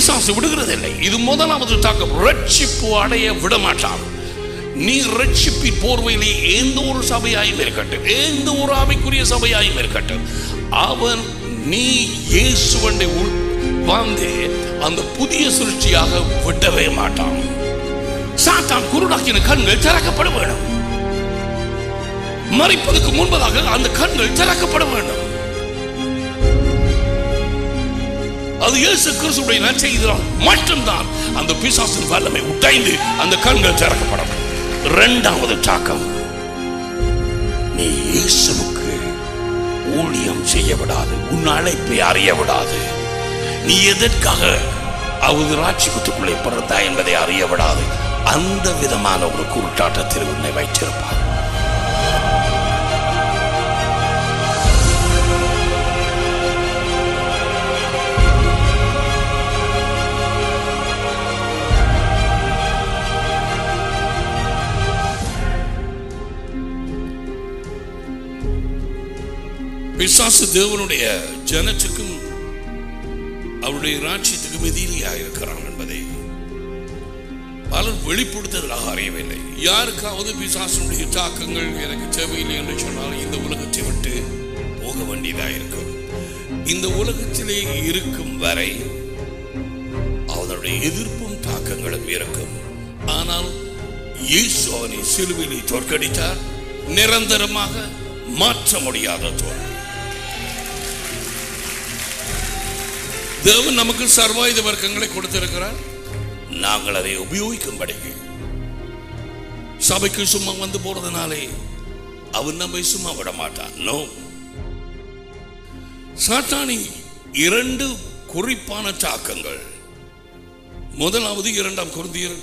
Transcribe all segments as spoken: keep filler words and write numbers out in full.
பிசாசு விடுகிறதில்லை. இது முதலாவது தாக்கம். ரட்சிப்பு அடைய விட மாட்டான். நீ ரட்சிப்பின் போர்வையிலே எந்த ஒரு சபையாயும் இருக்கட்டும், எந்த ஒரு ஆவிக்குரிய சபையாயும் இருக்கட்டும், அவன் நீ இயேசுவண்டை வந்து அந்த புதிய சிருஷ்டியாக விடவே மாட்டான். சாத்தான் குருடாக்கின கண்கள் திறக்கப்பட வேண்டும். மறைப்பதற்கு முன்பதாக அந்த கண்கள் திறக்கப்பட வேண்டும். அது இயேசு கிறிஸ்துவின் நற்செய்தியால் மட்டும்தான் அந்த பிசாசின் வல்லமை உடைந்து அந்த கண்கள் திறக்கப்படும். இரண்டாவது தாக்கம், நீ இயேசுவுக்கு ஊழியம் செய்ய விடாது, உன் அழைப்பை அறிய விடாது, நீ எதற்காக அவரது ராஜ்யத்துக்குள்ளே பிறந்தாய் என்பதை அறிய விடாது. அந்த விதமான ஒரு குருட்டாட்டத்தில் உன்னை வைத்திருப்பார். பிசாசு தேவனுடைய ஜனத்துக்கும் அவருடைய ராஜ்யத்துக்கும் எதிரியாக இருக்கிறான் என்பதை பலர் வெளிப்படுத்துவதாக அறியவில்லை. யாருக்காவது பிசாசுடைய தாக்கங்கள் எனக்கு தேவையில்லை என்று சொன்னால் இந்த உலகத்தை விட்டு போக வேண்டியதாக இருக்கும். இந்த உலகத்திலே இருக்கும் வரை அவனுடைய எதிர்ப்பும் தாக்கங்களும் இருக்கும். ஆனால் இயேசு அவனை சிலுவையிலே தோற்கடித்தார். நிரந்தரமாக மாற்ற முடியாத தோல்வி. தேவன் நமக்கு சர்வாயுத வர்க்கங்களை கொடுத்திருக்கிறார். நாங்கள் அதை உபயோகிக்கும்படி. சபைக்கு சும்மா வந்து போறதுனாலே அவன் நம்மை சும்மா விட மாட்டான். நோ. சாத்தானி இரண்டு குறிப்பான தாக்கங்கள். முதலாவது இரண்டாம் கொரிந்தியர்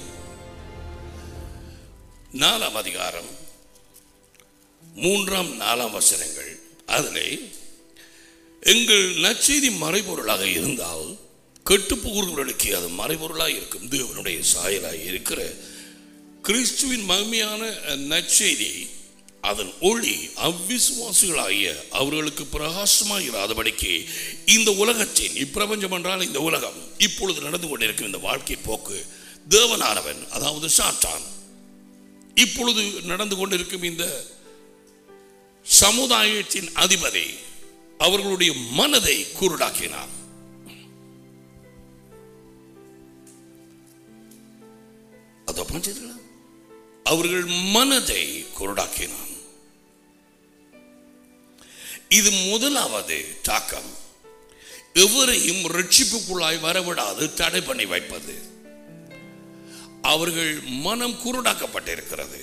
நாலாம் அதிகாரம் மூன்றாம் நாலாம் வசனங்கள். அதிலே எங்கள் நற்செய்தி மறைபொருளாக இருந்தால் கெட்டுப்போகிறவர்களுக்கு அது மறைபொருளாக இருக்கும். தேவனுடைய சாயலாக இருக்கிற கிறிஸ்துவின் மகிமையான நற்செய்தி அதன் ஒளி அவ்விசுவாசிகளாகிய அவர்களுக்கு பிரகாசமாக இராதபடிக்கு இந்த உலகத்தின் இப்பிரபஞ்சம் என்றால் இந்த உலகம் இப்பொழுது நடந்து கொண்டிருக்கும் இந்த வாழ்க்கை போக்கு தேவனானவன் அதாவது சாத்தான் இப்பொழுது நடந்து கொண்டிருக்கும் இந்த சமுதாயத்தின் அதிபதி அவர்களுடைய மனதை குருடாக்கினார். அவர்கள் மனதை குருடாக்கினான். இது முதலாவது தாக்கம். எவரையும் ரட்சிப்புக்குள்ளாய் வரவிடாது தடை பண்ணி வைப்பது. அவர்கள் மனம் குருடாக்கப்பட்டிருக்கிறது.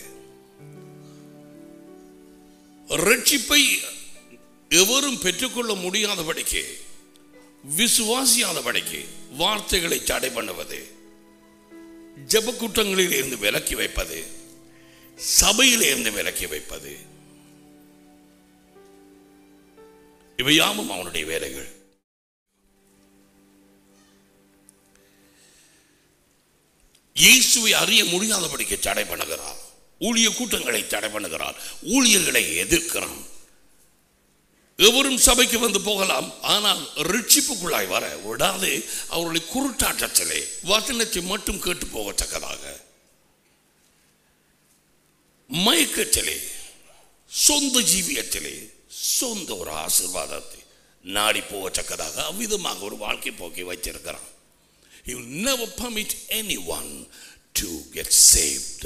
ரட்சிப்பை எவரும் பெற்றுக்கொள்ள முடியாதபடிக்கு, விசுவாசியாதபடிக்கு வார்த்தைகளை தடை பண்ணுவது, ஜப கூட்டங்களில் இருந்து விலக்கி வைப்பது, சபையில் இருந்து விலக்கி வைப்பது, இவையாவும் அவனுடைய வேலைகள். இயேசுவை அறிய முடியாதபடிக்கு தடை பண்ணுகிறார். ஊழிய கூட்டங்களை தடை பண்ணுகிறார். ஊழியர்களை எதிர்க்கிறான். எவரும் சபைக்கு வந்து போகலாம், ஆனால் ரட்சிப்புக்குள்ளாய் வர விடாது. அவர்களை குருட்டாட்டத்திலே வசனத்தை மட்டும் கேட்டு போகத்தக்கதாக, மயக்கத்திலே, சொந்த ஜீவியத்திலே, சொந்த ஒரு ஆசீர்வாதத்தை நாடி போகத்தக்கதாக அவ்விதமாக ஒரு வாழ்க்கை போக்கி வைத்திருக்கிறான். He will never permit anyone to get saved.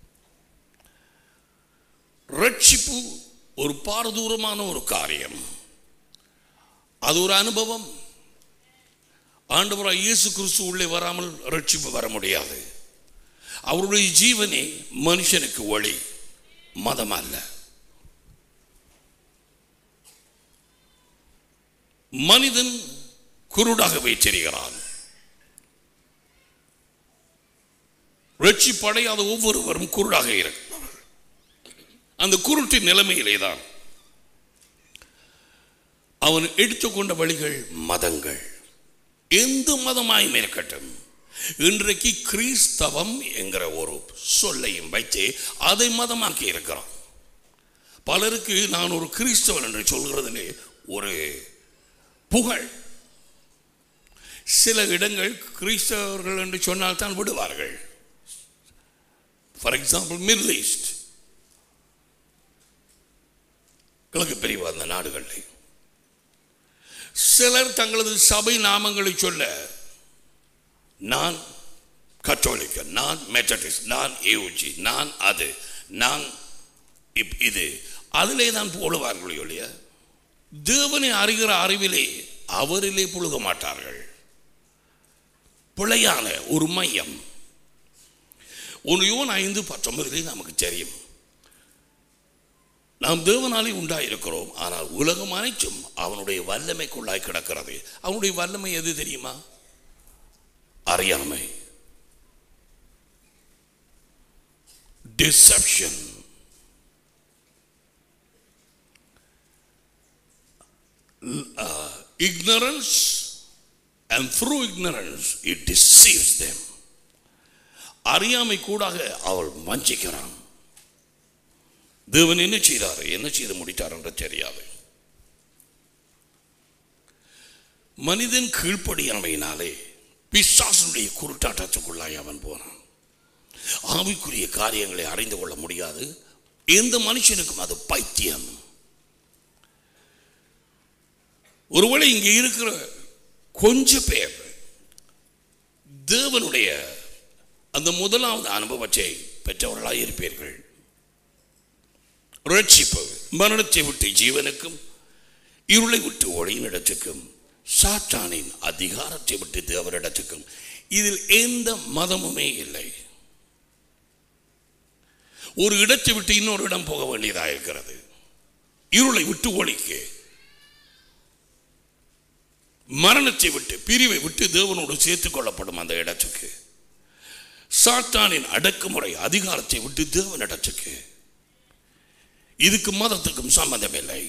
ரட்சிப்பு ஒரு பாரதூரமான ஒரு காரியம். அது ஒரு அனுபவம். ஆண்டவராய் இயேசு கிறிஸ்து உள்ளே வராமல் ரட்சிப்பு வர முடியாது. அவருடைய ஜீவனே மனுஷனுக்கு ஒளி, மதம் அல்ல. மனிதன் குருடாகவே தெரிகிறான். ரட்சிப்படையாத ஒவ்வொருவரும் குருடாக இருக்கிறார். அந்த குருட்டின் நிலைமையிலே தான் அவன் எடுத்துக்கொண்ட வழிகள் மதங்கள். எந்த மதமாயும் இருக்கட்டும், இன்றைக்கு கிறிஸ்தவம் என்கிற ஒரு சொல்லையும் வைத்து அதை மதமாக்கி இருக்கிறான். பலருக்கு நான் ஒரு கிறிஸ்தவன் என்று சொல்கிறதிலே ஒரு புகழ். சில இடங்கள் கிறிஸ்தவர்கள் என்று சொன்னால் தான் விடுவார்கள். ஃபார் எக்ஸாம்பிள் மிடில் ஈஸ்ட், கிழக்கு பிரிவு அந்த நாடுகளில் சிலர் தங்களது சபை நாமங்களை சொல்ல நான் கத்தோலிக்க, நான் மெத்தடிஸ்ட், நான் ஏவுஜி, நான் அது, நான் இது, அதிலே தான் போடுவார்கள் இல்லைய. தேவனை அறிகிற அறிவிலே அவரிலே புழுக மாட்டார்கள். பிழையான ஒரு மையம். ஒன்று ஐந்து பத்தொன்பதிலே நமக்கு தெரியும், நாம் தேவனாலே உண்டாயிருக்கிறோம், ஆனால் உலகம் அனைத்தும் அவனுடைய வல்லமைக்குள்ளாய் கிடக்கிறது. அவனுடைய வல்லமை எது தெரியுமா? அறியாமை, deception. Uh, ignorance, and through ignorance it deceives them. அறியாமை கூடாக அவள் வஞ்சிக்கிறான். தேவன் என்ன செய்தார், என்ன செய்து முடித்தார் என்று தெரியாது. மனிதன் கீழ்ப்படியாமையினாலே பிசாசுடைய குருட்டாட்டத்துக்குள்ளாய் அவன் போனான். ஆவிக்குரிய காரியங்களை அறிந்து கொள்ள முடியாது. எந்த மனுஷனுக்கும் அது பைத்தியம். ஒருவேளை இங்கே இருக்கிற கொஞ்ச பேர் தேவனுடைய அந்த முதலாவது அனுபவத்தை பெற்றவர்களாக இருப்பீர்கள். ரட்சிப்பு, மரணத்தை விட்டு ஜீவனுக்கும், இருளை விட்டு ஒளியின் இடத்துக்கும், சாத்தானின் அதிகாரத்தை விட்டு தேவனிடத்துக்கும். இதில் எந்த மதமுமே இல்லை. ஒரு இடத்தை விட்டு இன்னொரு இடம் போக வேண்டியதாக இருக்கிறது. இருளை விட்டு ஒளிக்கு, மரணத்தை விட்டு பிரிவை விட்டு தேவனோடு சேர்த்துக் கொள்ளப்படும் அந்த இடத்துக்கு, சாத்தானின் அடக்குமுறை அதிகாரத்தை விட்டு தேவன் இடத்துக்கு. இதுக்கு மதத்துக்கும் சம்பந்தம் இல்லை.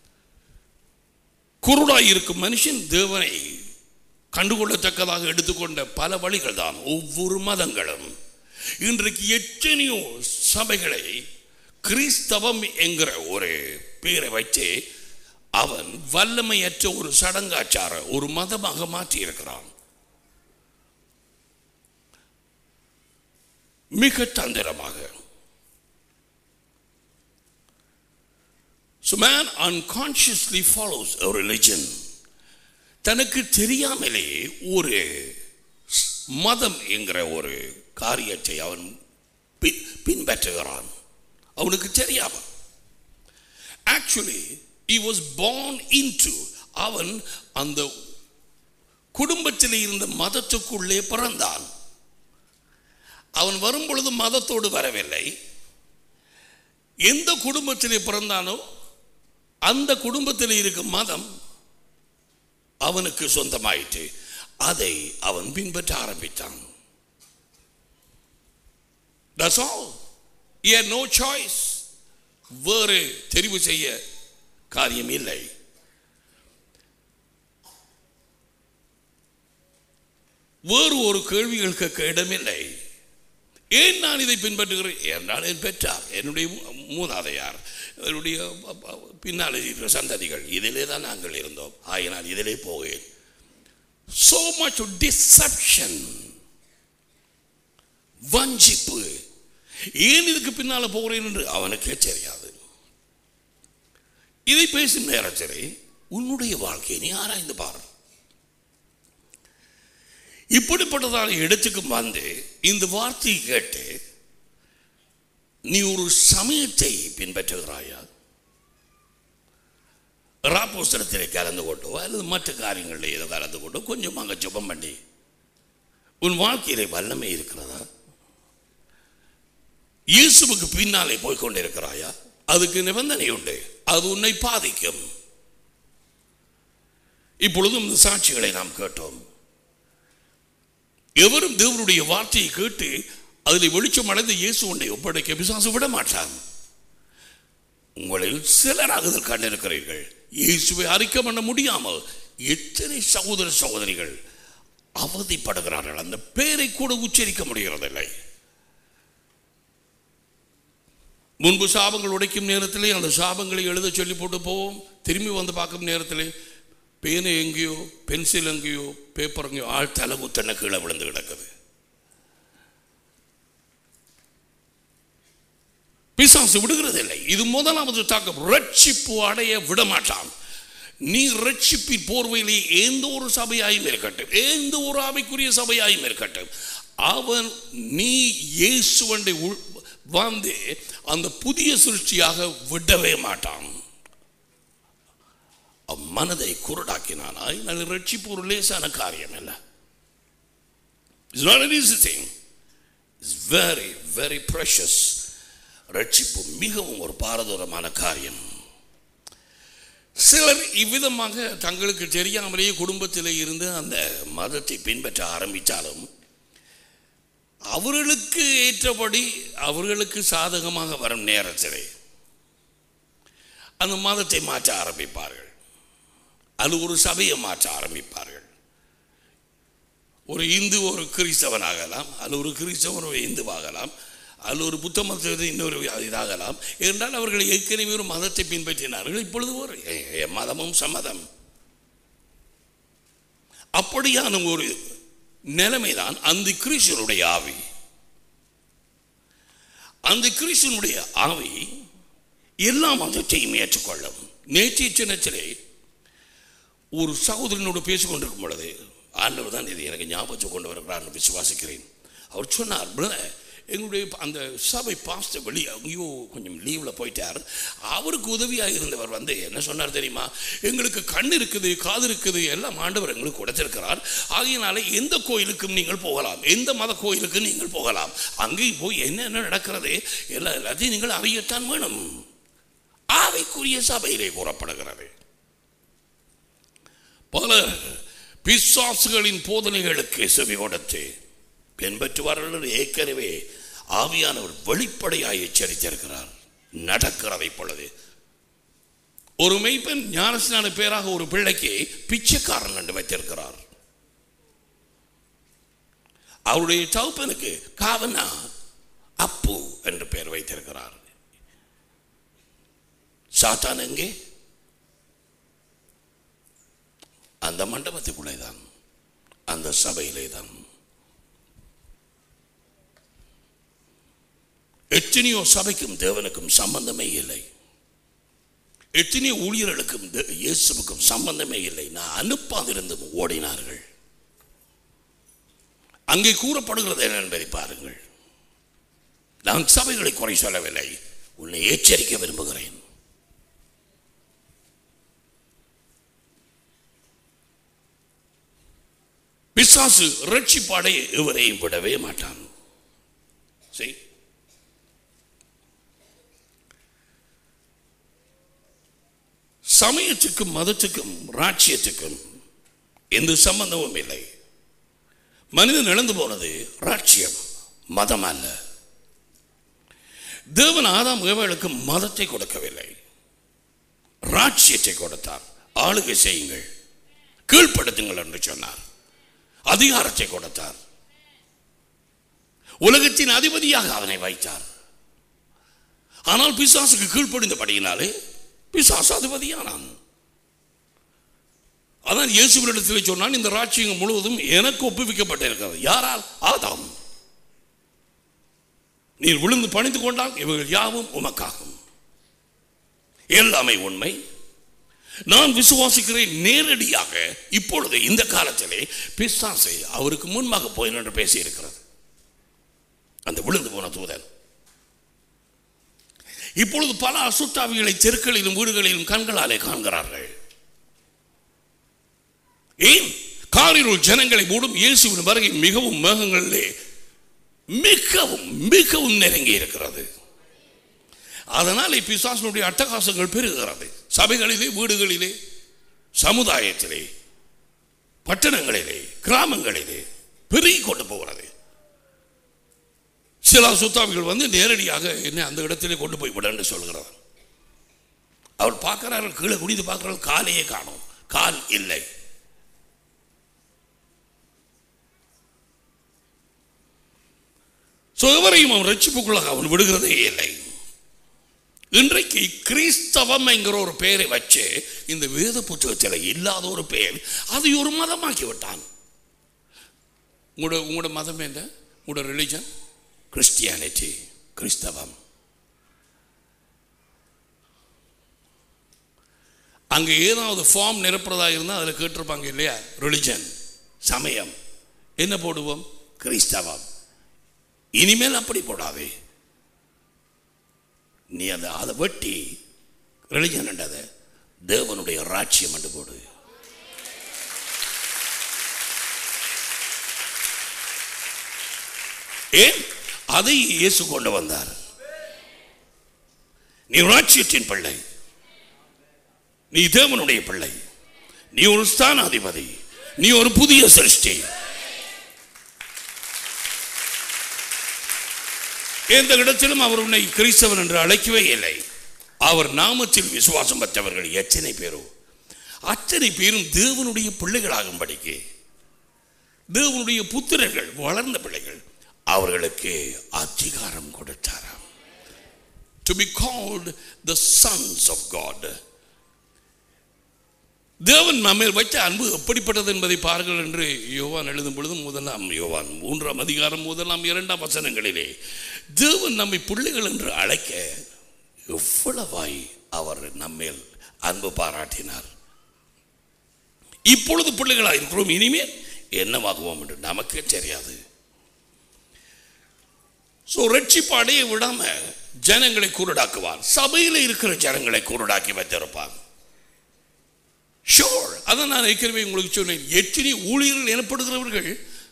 குருடாய் இருக்கும் மனுஷன் தேவனை கண்டுகொள்ளத்தக்கதாக எடுத்துக்கொண்ட பல வழிகள் தான் ஒவ்வொரு மதங்களும். இன்றைக்கு எத்தனையோ சபைகளை கிறிஸ்தவம் என்கிற ஒரு பேரை வைத்து அவன் வல்லமையற்ற ஒரு சடங்காச்சார ஒரு மதமாக மாற்றி இருக்கிறான். மிக தந்திரமாக. So man unconsciously follows a religion. தனக்கு தெரியாமலே ஒரு மதம் என்கிற ஒரு காரியத்தை அவன் பின்பற்றுகிறான். அவனுக்கு தெரியாம. Actually he was born into, அவன் அந்த குடும்பத்தில் இருந்த மதத்துக்குள்ளே பிறந்தான். அவன் வரும் பொழுது மதத்தோடு வரவில்லை. எந்த குடும்பத்திலே பிறந்தானோ அந்த குடும்பத்தில் இருக்கும் மதம் அவனுக்கு சொந்தமாயிற்று. அதை அவன் பின்பற்ற ஆரம்பித்தான். That's all. He had no choice. வேறு தெரிவு செய்ய காரியம் இல்லை. வேறு ஒரு கேள்விகள் கேட்க இடமில்லை. ஏன் நான் இதை பின்பற்றுகிறேன் என்றால் என் பெற்றார், என்னுடைய மூதாதையார், என்னுடைய பின்னால் இருக்கிற சந்ததிகள், இதிலே தான் நாங்கள் இருந்தோம், ஆகினால் இதிலே போகிறேன். So much deception, வஞ்சிப்பு. ஏன் இதுக்கு பின்னால போகிறேன் என்று அவனுக்கே தெரியாது. இதை பேசும் நேரத்திலே உன்னுடைய வாழ்க்கையை நீ ஆராய்ந்து பார். இப்படிப்பட்டதான இடத்துக்கு வந்து இந்த வார்த்தையை கேட்டு நீ ஒரு சமயத்தை பின்பற்றுகிறாயா? ராப்போஸ்தலத்திலே கலந்து கொண்டோ அல்லது மற்ற காரியங்களில் ஏதோ கலந்து கொண்டோ கொஞ்சம் அங்கே ஜெபம் பண்ணி உன் வாழ்க்கையிலே வல்லமை இருக்கிறதா? இயேசுவுக்கு பின்னாலே போய்கொண்டிருக்கிறாயா? அதுக்கு நிபந்தனை உண்டு, அது உன்னை பாதிக்கும். இப்பொழுதும் இந்த சாட்சிகளை நாம் கேட்டோம். எவரும் தேவனுடைய வார்த்தையை கேட்டு அதில் வெளிச்சம் அடைந்து இயேசு உன்னை ஒப்படைக்க பிசாசு விட மாட்டான். உங்களில் சிலராக கண்டிருக்கிறீர்கள், இயேசுவை அறிக்கை பண்ண முடியாமல் எத்தனை சகோதர சகோதரிகள் அவதிப்படுகிறார்கள். அந்த பேரை கூட உச்சரிக்க முடிகிறதில்லை. முன்பு சாபங்கள் உடைக்கும் நேரத்திலே அந்த சாபங்களை எழுத சொல்லி போட்டு போவோம். திரும்பி வந்து பார்க்கும் நேரத்திலே பேனை எங்கேயோ, பென்சில் எங்கேயோ, பேப்பர் எங்கேயோ, ஆள் தலை குத்தன கீழே விழுந்து கிடக்குது. பிசாசு விடுகிறது இல்லை. இது முதலாவது தாக்கம். ரட்சிப்பு அடைய விட மாட்டான். நீ ரட்சிப்பி போர்வையிலே எந்த ஒரு சபையாயும் இருக்கட்டும், எந்த ஒரு ஆவிக்குரிய சபையாயும் இருக்கட்டும், அவன் நீ இயேசுவண்டை வந்து அந்த புதிய சிருஷ்டியாக விடவே மாட்டான். மனதை குருடாக்கினானாய். நல்ல ரட்சிப்பு ஒரு லேசான காரியம் இல்லை. It's not an easy thing. It's very very precious. ரட்சிப்பு மிகவும் ஒரு பாரதூரமான காரியம். சிலர் இவ்விதமாக தங்களுக்கு தெரியாமலேயே குடும்பத்தில் இருந்து அந்த மதத்தை பின்பற்ற ஆரம்பித்தாலும் அவர்களுக்கு ஏற்றபடி அவர்களுக்கு சாதகமாக வரும் நேரத்திலே அந்த மதத்தை மாற்ற ஆரம்பிப்பார்கள். அது ஒரு சபையை மாற்ற ஆரம்பிப்பார்கள். ஒரு இந்து ஒரு கிறிஸ்தவனாகலாம், அது ஒரு கிறிஸ்தவன் ஒரு இந்துவாகலாம், அது ஒரு புத்த மதத்தை இன்னொரு இதாகலாம். என்றால் அவர்கள் ஏற்கனவே ஒரு மதத்தை பின்பற்றினார்கள். இப்பொழுது ஒரு மதமும் சம்மதம். அப்படியான ஒரு நிலைமைதான் அந்த கிறிஸ்தனுடைய ஆவி. அந்த கிறிஸ்தனுடைய ஆவி எல்லா மதத்தையும் ஏற்றுக்கொள்ளும். நேற்றைய சின்னத்திலே ஒரு சகோதரனோடு பேசிக்கொண்டிருக்கும் பொழுது ஆண்டவர் தான் இது எனக்கு ஞாபகத்தை கொண்டு வருகிறார் விசுவாசிக்கிறேன். அவர் சொன்னார், பிரதர், எங்களுடைய அந்த சபை பாஸ்டர் வெளியே அங்கேயோ கொஞ்சம் லீவில் போயிட்டார். அவருக்கு உதவியாக இருந்தவர் வந்து என்ன சொன்னார் தெரியுமா? எங்களுக்கு கண் இருக்குது, காது இருக்குது, எல்லாம் ஆண்டவர் எங்களுக்கு கொடுத்திருக்கிறார். ஆகையினால எந்த கோயிலுக்கும் நீங்கள் போகலாம், எந்த மத கோயிலுக்கும் நீங்கள் போகலாம். அங்கேயும் போய் என்ன என்ன நடக்கிறது எல்லா எல்லாத்தையும் நீங்கள் அறியத்தான் வேணும். ஆவிக்குரிய சபையிலே கூறப்படுகிறது. பல பிசாசுகளின் போதனைகளுக்கு செவி கொடுத்து பின்பற்றுவார்கள். ஏற்கனவே ஆவியானவர் வெளிப்படையாக எச்சரித்திருக்கிறார். நடக்கிறதை பொழுது ஒரு மெய்ப்பெண் ஞானஸ்நான பேராக ஒரு பிள்ளைக்கு பிச்சைக்காரன் என்று வைத்திருக்கிறார். அவருடைய தகப்பனுக்கு காவனா அப்பு என்று பெயர் வைத்திருக்கிறார். சாத்தான் எங்கே? அந்த மண்டபத்துக்குள்ளே தான், அந்த சபையிலே தான். எத்தனையோ சபைக்கும் தேவனுக்கும் சம்பந்தமே இல்லை. எத்தனையோ ஊழியர்களுக்கும் இயேசுவுக்கும் சம்பந்தமே இல்லை. நான் அனுப்பாதிருந்தும் ஓடினார்கள். அங்கே கூறப்படுகிறது என்ன என்பதை பாருங்கள். நான் சபைகளை குறை சொல்லவில்லை, உன்னை எச்சரிக்க விரும்புகிறேன். பிசாசு ரட்சிப்பாடை இவரையும் விடவே மாட்டான். சரி, சமயத்துக்கும் மதத்துக்கும் ராட்சியத்துக்கும் எந்த சம்பந்தமும் இல்லை. மனிதன் இழந்து போனது ராட்சியம், மதம் அல்ல. தேவன் ஆதாம் ஏவாளுக்கு மதத்தை கொடுக்கவில்லை, ராட்சியத்தை கொடுத்தார். ஆளுகை செய்யுங்கள், கீழ்ப்படுத்துங்கள் என்று சொன்னார். அதிகாரத்தை கொடுத்தார். உலகத்தின் அதிபதியாக அவனை வைத்தார். ஆனால் பிசாசுக்கு கீழ்ப்படிந்தபடியினாலே பிசாசு அதிபதியானான். அதான் இயேசுவினிடத்தில் சொன்னான், இந்த ராட்சியம் முழுவதும் எனக்கு ஒப்புவிக்கப்பட்டிருக்கிறது. யாரால்? ஆதாம். நீர் விழுந்து பணிந்து கொண்டால் இவர்கள் யாவும் உமக்காகும். எல்லாமே உண்மை. நான் விசுவாசிக்கிறேன். நேரடியாக இப்பொழுது இந்த காலத்திலே பிசாசை அவருக்கு முன்பாக போய் என்று பேசி இருக்கிறது அந்த விழுந்து போன தூதன். இப்பொழுது பல அசுத்தாவிகளை தெருக்களிலும் வீடுகளிலும் கண்களாலே காண்கிறார்கள். ஏன்? காரிருள் ஜனங்களை மூடும். இயேசுவின் வருகை மிகவும் மேகங்களிலே மிகவும் மிகவும் நெருங்கி இருக்கிறது. அதனால் பிசாசுடைய அட்டகாசங்கள் பெருகிறது. சபைகளிலே, வீடுகளிலே, சமுதாயத்திலே, பட்டணங்களிலே, கிராமங்களிலே பெருகி கொண்டு போகிறது. சில சுத்தாவிகள் வந்து நேரடியாக என்ன அந்த இடத்திலே கொண்டு போய் விட சொல்கிறார். அவர் பார்க்கிறார்கள், கீழே குடித்து பார்க்கிறார்கள், காலையே காணும், கால் இல்லை. எவரையும் அவன் ரட்சிப்புக்குள்ளாக அவன் விடுகிறதே இல்லை. இன்றைக்கு கிறிஸ்தவம் என்கிற ஒரு பெயரை வச்சு இந்த வேத புத்தகத்தில் இல்லாத ஒரு பெயர் அதை ஒரு மதமாக்கி விட்டான். உங்களோட உங்களோட மதம் என்ன? உங்களோட ரிலிஜன் கிறிஸ்டியானிட்டி, கிறிஸ்தவம். அங்கே ஏதாவது ஃபார்ம் நிரப்புறதா இருந்தால் அதில் கேட்டிருப்பாங்க இல்லையா, ரிலிஜன், சமயம். என்ன போடுவோம்? கிறிஸ்தவம். இனிமேல் அப்படி போடாதே. நீ அதை அதை வெட்டி ரிலிஜன் என்றதை தேவனுடைய ராஜ்யம் என்று போடு. ஏன்? அதை இயேசு கொண்டு வந்தார். நீ ராஜ்யத்தின் பிள்ளை, நீ தேவனுடைய பிள்ளை, நீ ஒரு ஸ்தானாதிபதி, நீ ஒரு புதிய சிருஷ்டி. எந்த இடத்திலும் அவர் உன்னை கிறிஸ்தவன் என்று அழைக்கவே இல்லை. அவர் நாமத்தில் விசுவாசம் பெற்றவர்கள் எத்தனை பேரோ அத்தனை பேரும் தேவனுடைய பிள்ளைகளாகும்படிக்கு, தேவனுடைய புத்திரர்கள், வளர்ந்த பிள்ளைகள், அவர்களுக்கு அதிகாரம் கொடுத்தாராம். To be called the sons of God. தேவன் நம்மேல் வைத்த அன்பு எப்படிப்பட்டது என்பதை பாருங்கள் என்று யோவான் எழுதும் பொழுது முதலாம் யோவான் மூன்றாம் அதிகாரம் முதலாம் இரண்டாம் வசனங்களிலே தேவன் நம்மை பிள்ளைகள் என்று அழைக்க எவ்வளவாய் அவர் நம்மேல் அன்பு பாராட்டினார். இப்பொழுது பிள்ளைகளாக இருக்கிறோம், இனிமேல் என்னவாகுவோம் என்று நமக்கே தெரியாது. ஸோ ரட்சிப்பாடையை விடாம ஜனங்களை குருடாக்குவார். சபையில் இருக்கிற ஜனங்களை குருடாக்கி வைத்திருப்பார். ஷோர், அதான் நான் ஏற்கனவே உங்களுக்கு சொன்னேன். எத்தனை ஊழியர்கள் எனப்படுகிறவர்கள்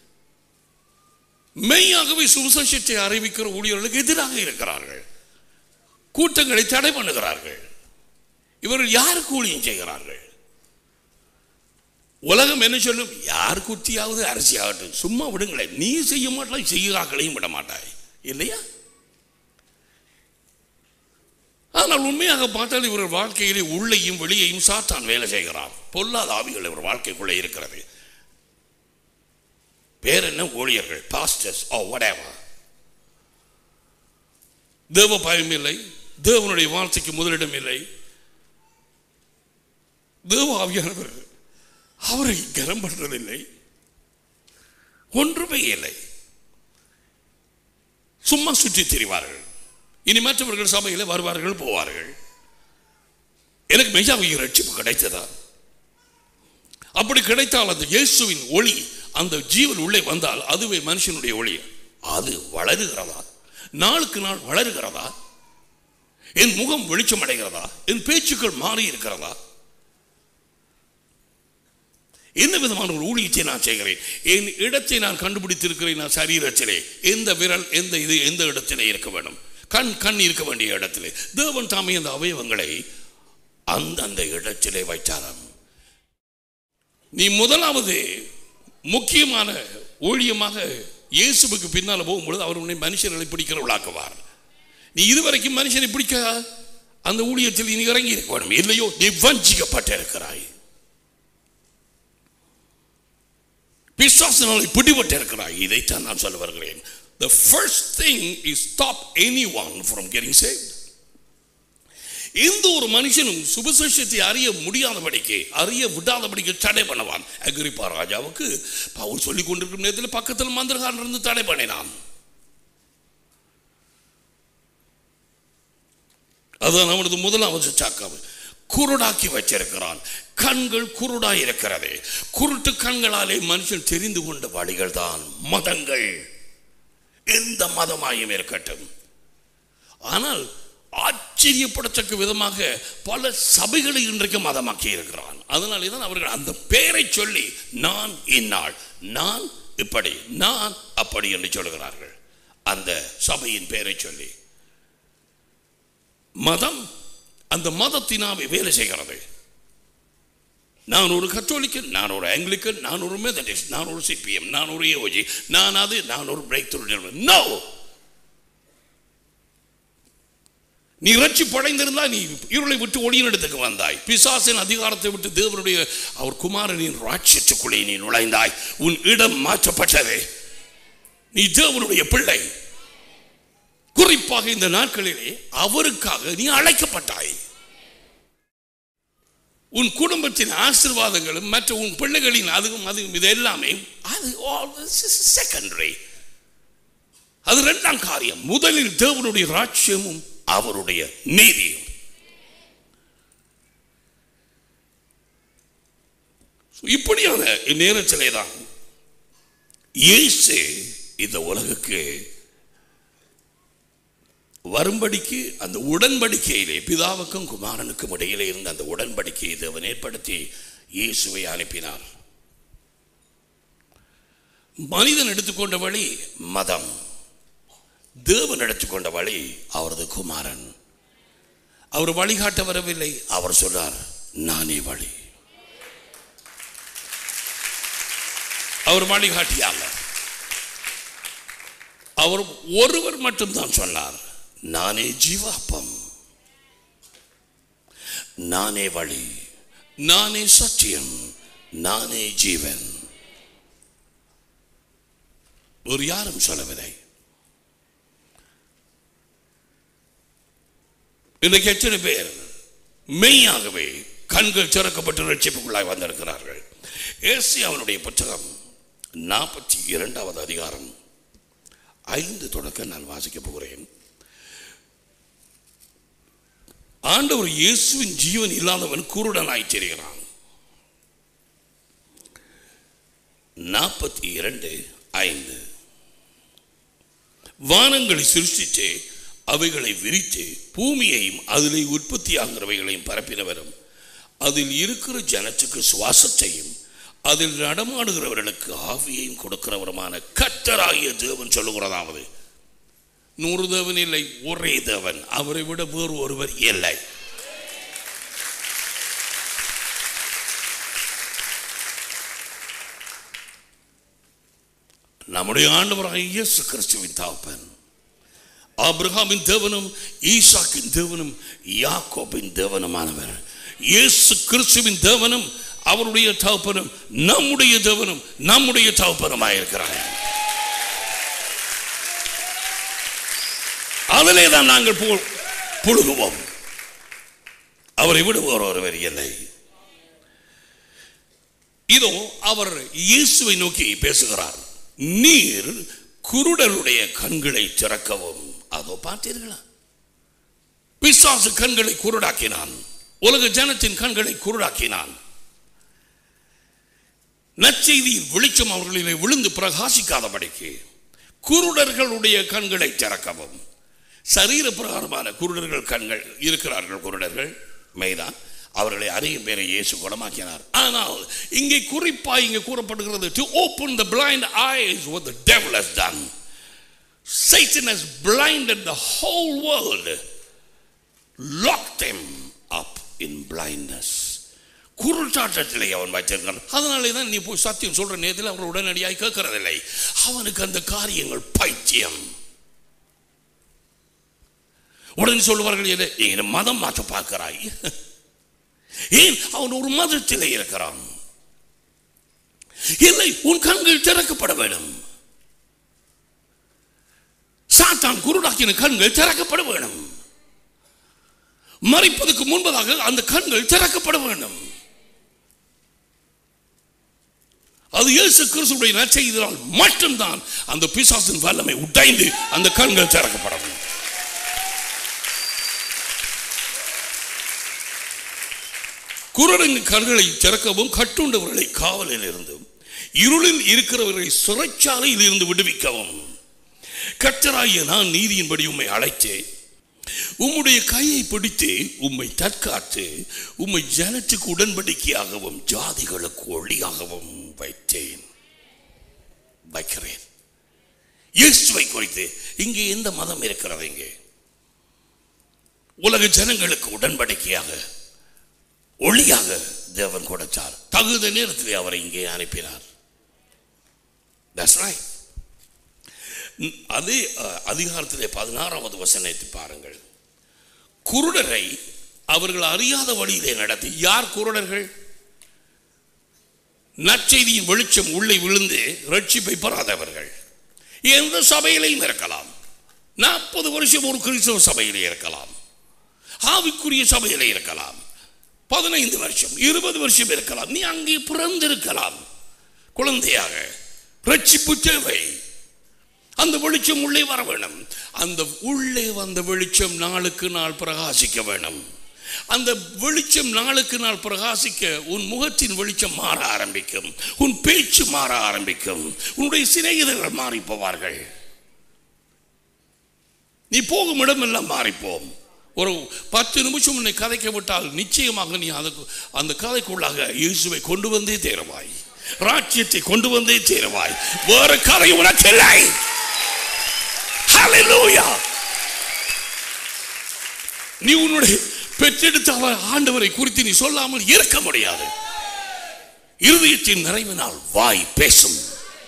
மெய்யாகவே சுவிசேஷத்தை அறிவிக்கிற ஊழியர்களுக்கு எதிராக இருக்கிறார்கள், கூட்டங்களை தடை பண்ணுகிறார்கள். இவர்கள் யாருக்கு ஊழியம் செய்கிறார்கள்? உலகம் என்ன சொல்லும்? யார் குத்தியாவது அரசியாகட்டும், சும்மா விடுங்களேன், நீ செய்ய மாட்டாய், செய்கிறார்களையும் விட மாட்டாய் இல்லையா? ஆனால் உண்மையாக பார்த்தால் இவர்கள் வாழ்க்கையிலே உள்ளேயும் வெளியையும் சாத்தான் வேலை செய்கிறார். பொல்லாத ஆவிகள் இவர் வாழ்க்கைக்குள்ளே இருக்கிறது. பேர் என்ன? ஊழியர்கள், பாஸ்டர்ஸ் or whatever. தேவ பயம் இல்லை, தேவனுடைய வார்த்தைக்கு முதலிடம் இல்லை. தேவ ஆவியானவர் அவரை கனம் பண்றதில்லை, ஒன்றுமே இல்லை. சும்மா சுற்றி திரிவார்கள். இனி மற்றவர்கள் சபையில் வருவார்கள், போவார்கள். எனக்கு மெய்யாவை ரட்சிப்பு கிடைத்ததா? அப்படி கிடைத்தால் அந்த இயேசுவின் ஒளி அந்த ஜீவன் உள்ளே வந்தால் அதுவே மனுஷனுடைய ஒளி. அது வளருகிறதா? நாளுக்கு நாள் வளருகிறதா? என் முகம் வெளிச்சம் அடைகிறதா? என் பேச்சுக்கள் மாறி இருக்கிறதா? என்ன விதமான ஒரு ஊழியத்தை நான் செய்கிறேன்? என் இடத்தை நான் கண்டுபிடித்திருக்கிறேன். நான் சரீரத்திலே எந்த விரல், எந்த இது எந்த இடத்திலே இருக்க வேண்டும்? கண் கண் இருக்க வேண்டிய இடத்திலே தேவன் தாமே அந்த அவயவங்களை அந்தந்த இடத்திலே வைத்தாராம். நீ முதலாவது முக்கியமான ஊழியமாக இயேசுவுக்கு பின்னால் போகும்பொழுது அவர் உன்னை மனுஷர்களை பிடிக்கிறவளாக்குவார். நீ இதுவரைக்கும் மனுஷனை பிடிக்க அந்த ஊழியத்தில் நீ இறங்கி இருக்க வேண்டும். இல்லையோ நீ வஞ்சிக்கப்பட்டு இருக்கிறாய், பிசாசினால் பிடிபட்டு இருக்கிறாய். இதைத்தான் நான் சொல்ல வருகிறேன். The first thing is stop anyone from getting saved. எந்த ஒரு மனுஷனும் சுவிசேஷத்தை அறிய முடியாதபடிக்கு, அறிய விடாதபடிக்கு தடை பண்ணுவான். அகிரிப்பா ராஜாவுக்கு பவுல் சொல்லிக் கொண்டிருக்கும் நேரத்தில் பக்கத்தில் மந்திரகாரன் இருந்து தடை பண்ணினான். அதுதான் நம்மளது முதலாவது சாக்காவு. குருடாக்கி வச்சிருக்கிறான். கண்கள் குருடாய் இருக்கிறது. குருட்டு கண்களாலே மனுஷன் தெரிந்து கொண்ட வழிகள் தான் மதங்கள், எந்த மதமாயும் இருக்கட்டும். ஆனால் ஆச்சரியப்படத்தக்க விதமாக பல சபைகளை இன்றைக்கு மதமாக்கி இருக்கிறான். அதனாலே தான் அவர்கள் அந்த பெயரை சொல்லி நான் இந்நாள், நான் இப்படி, நான் அப்படி என்று சொல்கிறார்கள். அந்த சபையின் பெயரை சொல்லி மதம், அந்த மதத்தினாவே வேலை செய்கிறது. நான் ஒரு கத்தோலிக்கன், நான் ஒரு ஆங்கிலிக்கன், நான் ஒரு மெத்தடிஸ்ட், நான் ஒரு சிபிஎம், நான் ஒரு ஏஓஜி, நான் அது, நான் ஒரு பிரேக் த்ரூ. நோ, நீ ரட்சி படைந்திருந்தா நீ இருளை விட்டு ஒளியினிடத்துக்கு வந்தாய். பிசாசின் அதிகாரத்தை விட்டு தேவனுடைய அவர் குமாரனின் ராட்சியத்துக்குள்ளே நீ நுழைந்தாய். உன் இடம் மாற்றப்பட்டது. நீ தேவனுடைய பிள்ளை. குறிப்பாக இந்த நாட்களிலே அவருக்காக நீ அழைக்கப்பட்டாய். உன் குடும்பத்தின் ஆசீர்வாதங்களும் மற்ற உன் பிள்ளைகளின் அதுவும் அதுவும் இது எல்லாமே அது செகண்டரி. அது இரண்டாம் காரியம். முதலில் தேவனுடைய ராஜ்யமும் அவருடைய நீதியும். இப்படியான நேரத்திலே தான் இயேசு இந்த உலகுக்கு வரும்படிக்கு அந்த உடன்படிக்கையிலே பிதாவுக்கும் குமாரனுக்கும் இடையிலே இருந்த அந்த உடன்படிக்கையை தேவன் ஏற்படுத்தி இயேசுவை அனுப்பினார். மனிதன் எடுத்துக்கொண்ட வழி மதம், தேவன் எடுத்துக்கொண்ட வழி அவரது குமாரன். அவர் வழிகாட்ட வரவில்லை. அவர் சொல்றார், நானே வழி. அவர் வழிகாட்டியாங்க. அவர் ஒருவர் மட்டும்தான் சொன்னார், நானே ஜீவாப்பம், நானே வழி, நானே சத்தியம், நானே ஜீவன். ஒரு யாரும் சொல்லவில்லை. இன்றைக்கு எத்தனை பேர் மெய்யாகவே கண்கள் திறக்கப்பட்டு ரட்சிப்புக்குள்ளாய் வந்திருக்கிறார்கள்? ஏசாயாவினுடைய புத்தகம் நாற்பத்தி இரண்டாவது அதிகாரம் ஐந்து தொடக்க நான் வாசிக்க போகிறேன். ஆண்டவர் இயேசுவின் ஜீவன் இல்லாதவன் குருடனாய் தெரிகிறான். நாற்பத்தி இரண்டு ஐந்து. வானங்களை சிருஷ்டித்து அவைகளை விரித்து பூமியையும் அதிலே உற்பத்தி ஆகிறவைகளையும் பரப்பினவரும் அதில் இருக்கிற ஜனத்துக்கு சுவாசத்தையும் அதில் நடமாடுகிறவர்களுக்கு ஆவியையும் கொடுக்கிறவருமான கர்த்தராகிய தேவன் சொல்லுகிறதாவது, நூறு தேவன் இல்லை, ஒரே தேவன், அவரை விட வேறு ஒருவர் இல்லை. நம்முடைய ஆண்டவராகிய இயேசு கிறிஸ்துவின் தகப்பன், ஆபிரகாமின் தேவனும் ஈசாக்கின் தேவனும் யாக்கோபின் தேவனுமானவர் இயேசு கிறிஸ்துவின் தேவனும் அவருடைய தகப்பனும் நம்முடைய தேவனும் நம்முடைய தகப்பனுமாயிருக்கிறார். அதிலே தான் நாங்கள் புழுகுவோம். அவரை விடுவோர் ஒருவர் இல்லை. இதோ அவர் இயேசுவை நோக்கி பேசுகிறார். நீர் குருடருடைய கண்களை திறக்கவும். அதோ பார்த்தீர்களா, பிசாசு கண்களை குருடாக்கினான், உலக ஜனத்தின் கண்களை குருடாக்கினான். நற்செய்தியின் வெளிச்சம் அவர்களிலே விழுந்து பிரகாசிக்காதபடிக்கு குருடர்களுடைய கண்களை திறக்கவும். சரீர பிரகாரமான குருடர்கள் கண்கள் இருக்கிறார்கள். குருடர்கள் மெய்தான், அவர்களை அறியும் பேரை இயேசு குணமாக்கினார். ஆனால் இங்கே குறிப்பாக இங்கே கூறப்படுகிறது, to open the blind eyes what the devil has done. Satan has blinded the whole world, locked them up in blindness. குருட்டாட்டத்திலே அவன் வைத்திருக்கிறான். அதனாலே தான் நீ போய் சத்தியம் சொல்ற நேரத்தில் அவர் உடனடியாக கேட்கறதில்லை. அவனுக்கு அந்த காரியங்கள் பைத்தியம். உடனே சொல்லுவார்கள், என்ன மதம் மாற்ற பார்க்கிறாய்? ஏன் அவன் ஒரு மதத்திலே இருக்கிறான்? இல்லை, உன் கண்கள் திறக்கப்பட வேண்டும். சாத்தான் குருடாக்கின கண்கள் திறக்கப்பட வேண்டும். மறைப்பதற்கு முன்பதாக அந்த கண்கள் திறக்கப்பட வேண்டும். அது இயேசு கிறிஸ்துவின் நற்செய்தியால் மட்டும்தான் அந்த பிசாசின் வல்லமை உடைந்து அந்த கண்கள் திறக்கப்படும். குருடரின் கண்களை திறக்கவும், கட்டுண்டவர்களை காவலில் இருந்தும் இருளில் இருக்கிறவர்களை சிறைச்சாலையில் இருந்து விடுவிக்கவும், கர்த்தராகிய நான் நீதியின்படி உம்மை அழைத்து உம்முடைய கையை பிடித்து உம்மை தற்காத்து உம்மை ஜனத்துக்கு உடன்படிக்கையாகவும் ஜாதிகளுக்கு ஒளியாகவும் வைத்தேன் வைக்கிறேன். இயேசுவை குறித்து இங்கே எந்த மதம் இருக்கிறது? இங்கே உலக ஜனங்களுக்கு உடன்படிக்கையாக ஒளியாக தேவன் கொடுத்தார். தகுந்த நேரத்திலே அவரை இங்கே அனுப்பினார். That's right. அதே அதிகாரத்திலே பதினாறாவது வசனத்தை பாருங்கள். குருடரை அவர்கள் அறியாத வழியிலே நடத்தி. யார் குருடர்கள்? நற்செய்தியின் வெளிச்சம் உள்ளே விழுந்து ரட்சிப்பை பெறாதவர்கள். எந்த சபையிலையும் இருக்கலாம். நாற்பது வருஷம் ஒரு கிறிஸ்தவ சபையிலே இருக்கலாம், ஆவிக்குரிய சபையிலே இருக்கலாம், பதினைந்து வருஷம் இருபது வருஷம் இருக்கலாம். நீ அங்கே பிறந்திருக்கலாம் குழந்தையாக. ரட்சிப்பு தேவை. அந்த வெளிச்சம் உள்ளே வர வேணும். அந்த உள்ளே வந்த வெளிச்சம் நாளுக்கு நாள் பிரகாசிக்க வேணும். அந்த வெளிச்சம் நாளுக்கு நாள் பிரகாசிக்க உன் முகத்தின் வெளிச்சம் மாற ஆரம்பிக்கும், உன் பேச்சு மாற ஆரம்பிக்கும், உன்னுடைய சிநேகிதர்கள் மாறி போவார்கள். நீ போகும் இடமெல்லாம் மாறிப்போம். ஒரு பத்து நிமிஷம் உன்னை கதைக்க விட்டால் நிச்சயமாக நீ அதுக்கு அந்த கதைக்குள்ளாக இயேசுவை கொண்டு வந்தே தேருவாய், ராஜ்யத்தை கொண்டு வந்தே தேருவாய். வேற கதை உனக்கு இல்லை. ஹல்லேலூயா. நீ உன்னுடைய பெற்றெடுத்த ஆண்டவரை குறித்து நீ சொல்லாமல் இருக்க முடியாது. இருதயத்தின் நிறைவினால் வாய் பேசும்.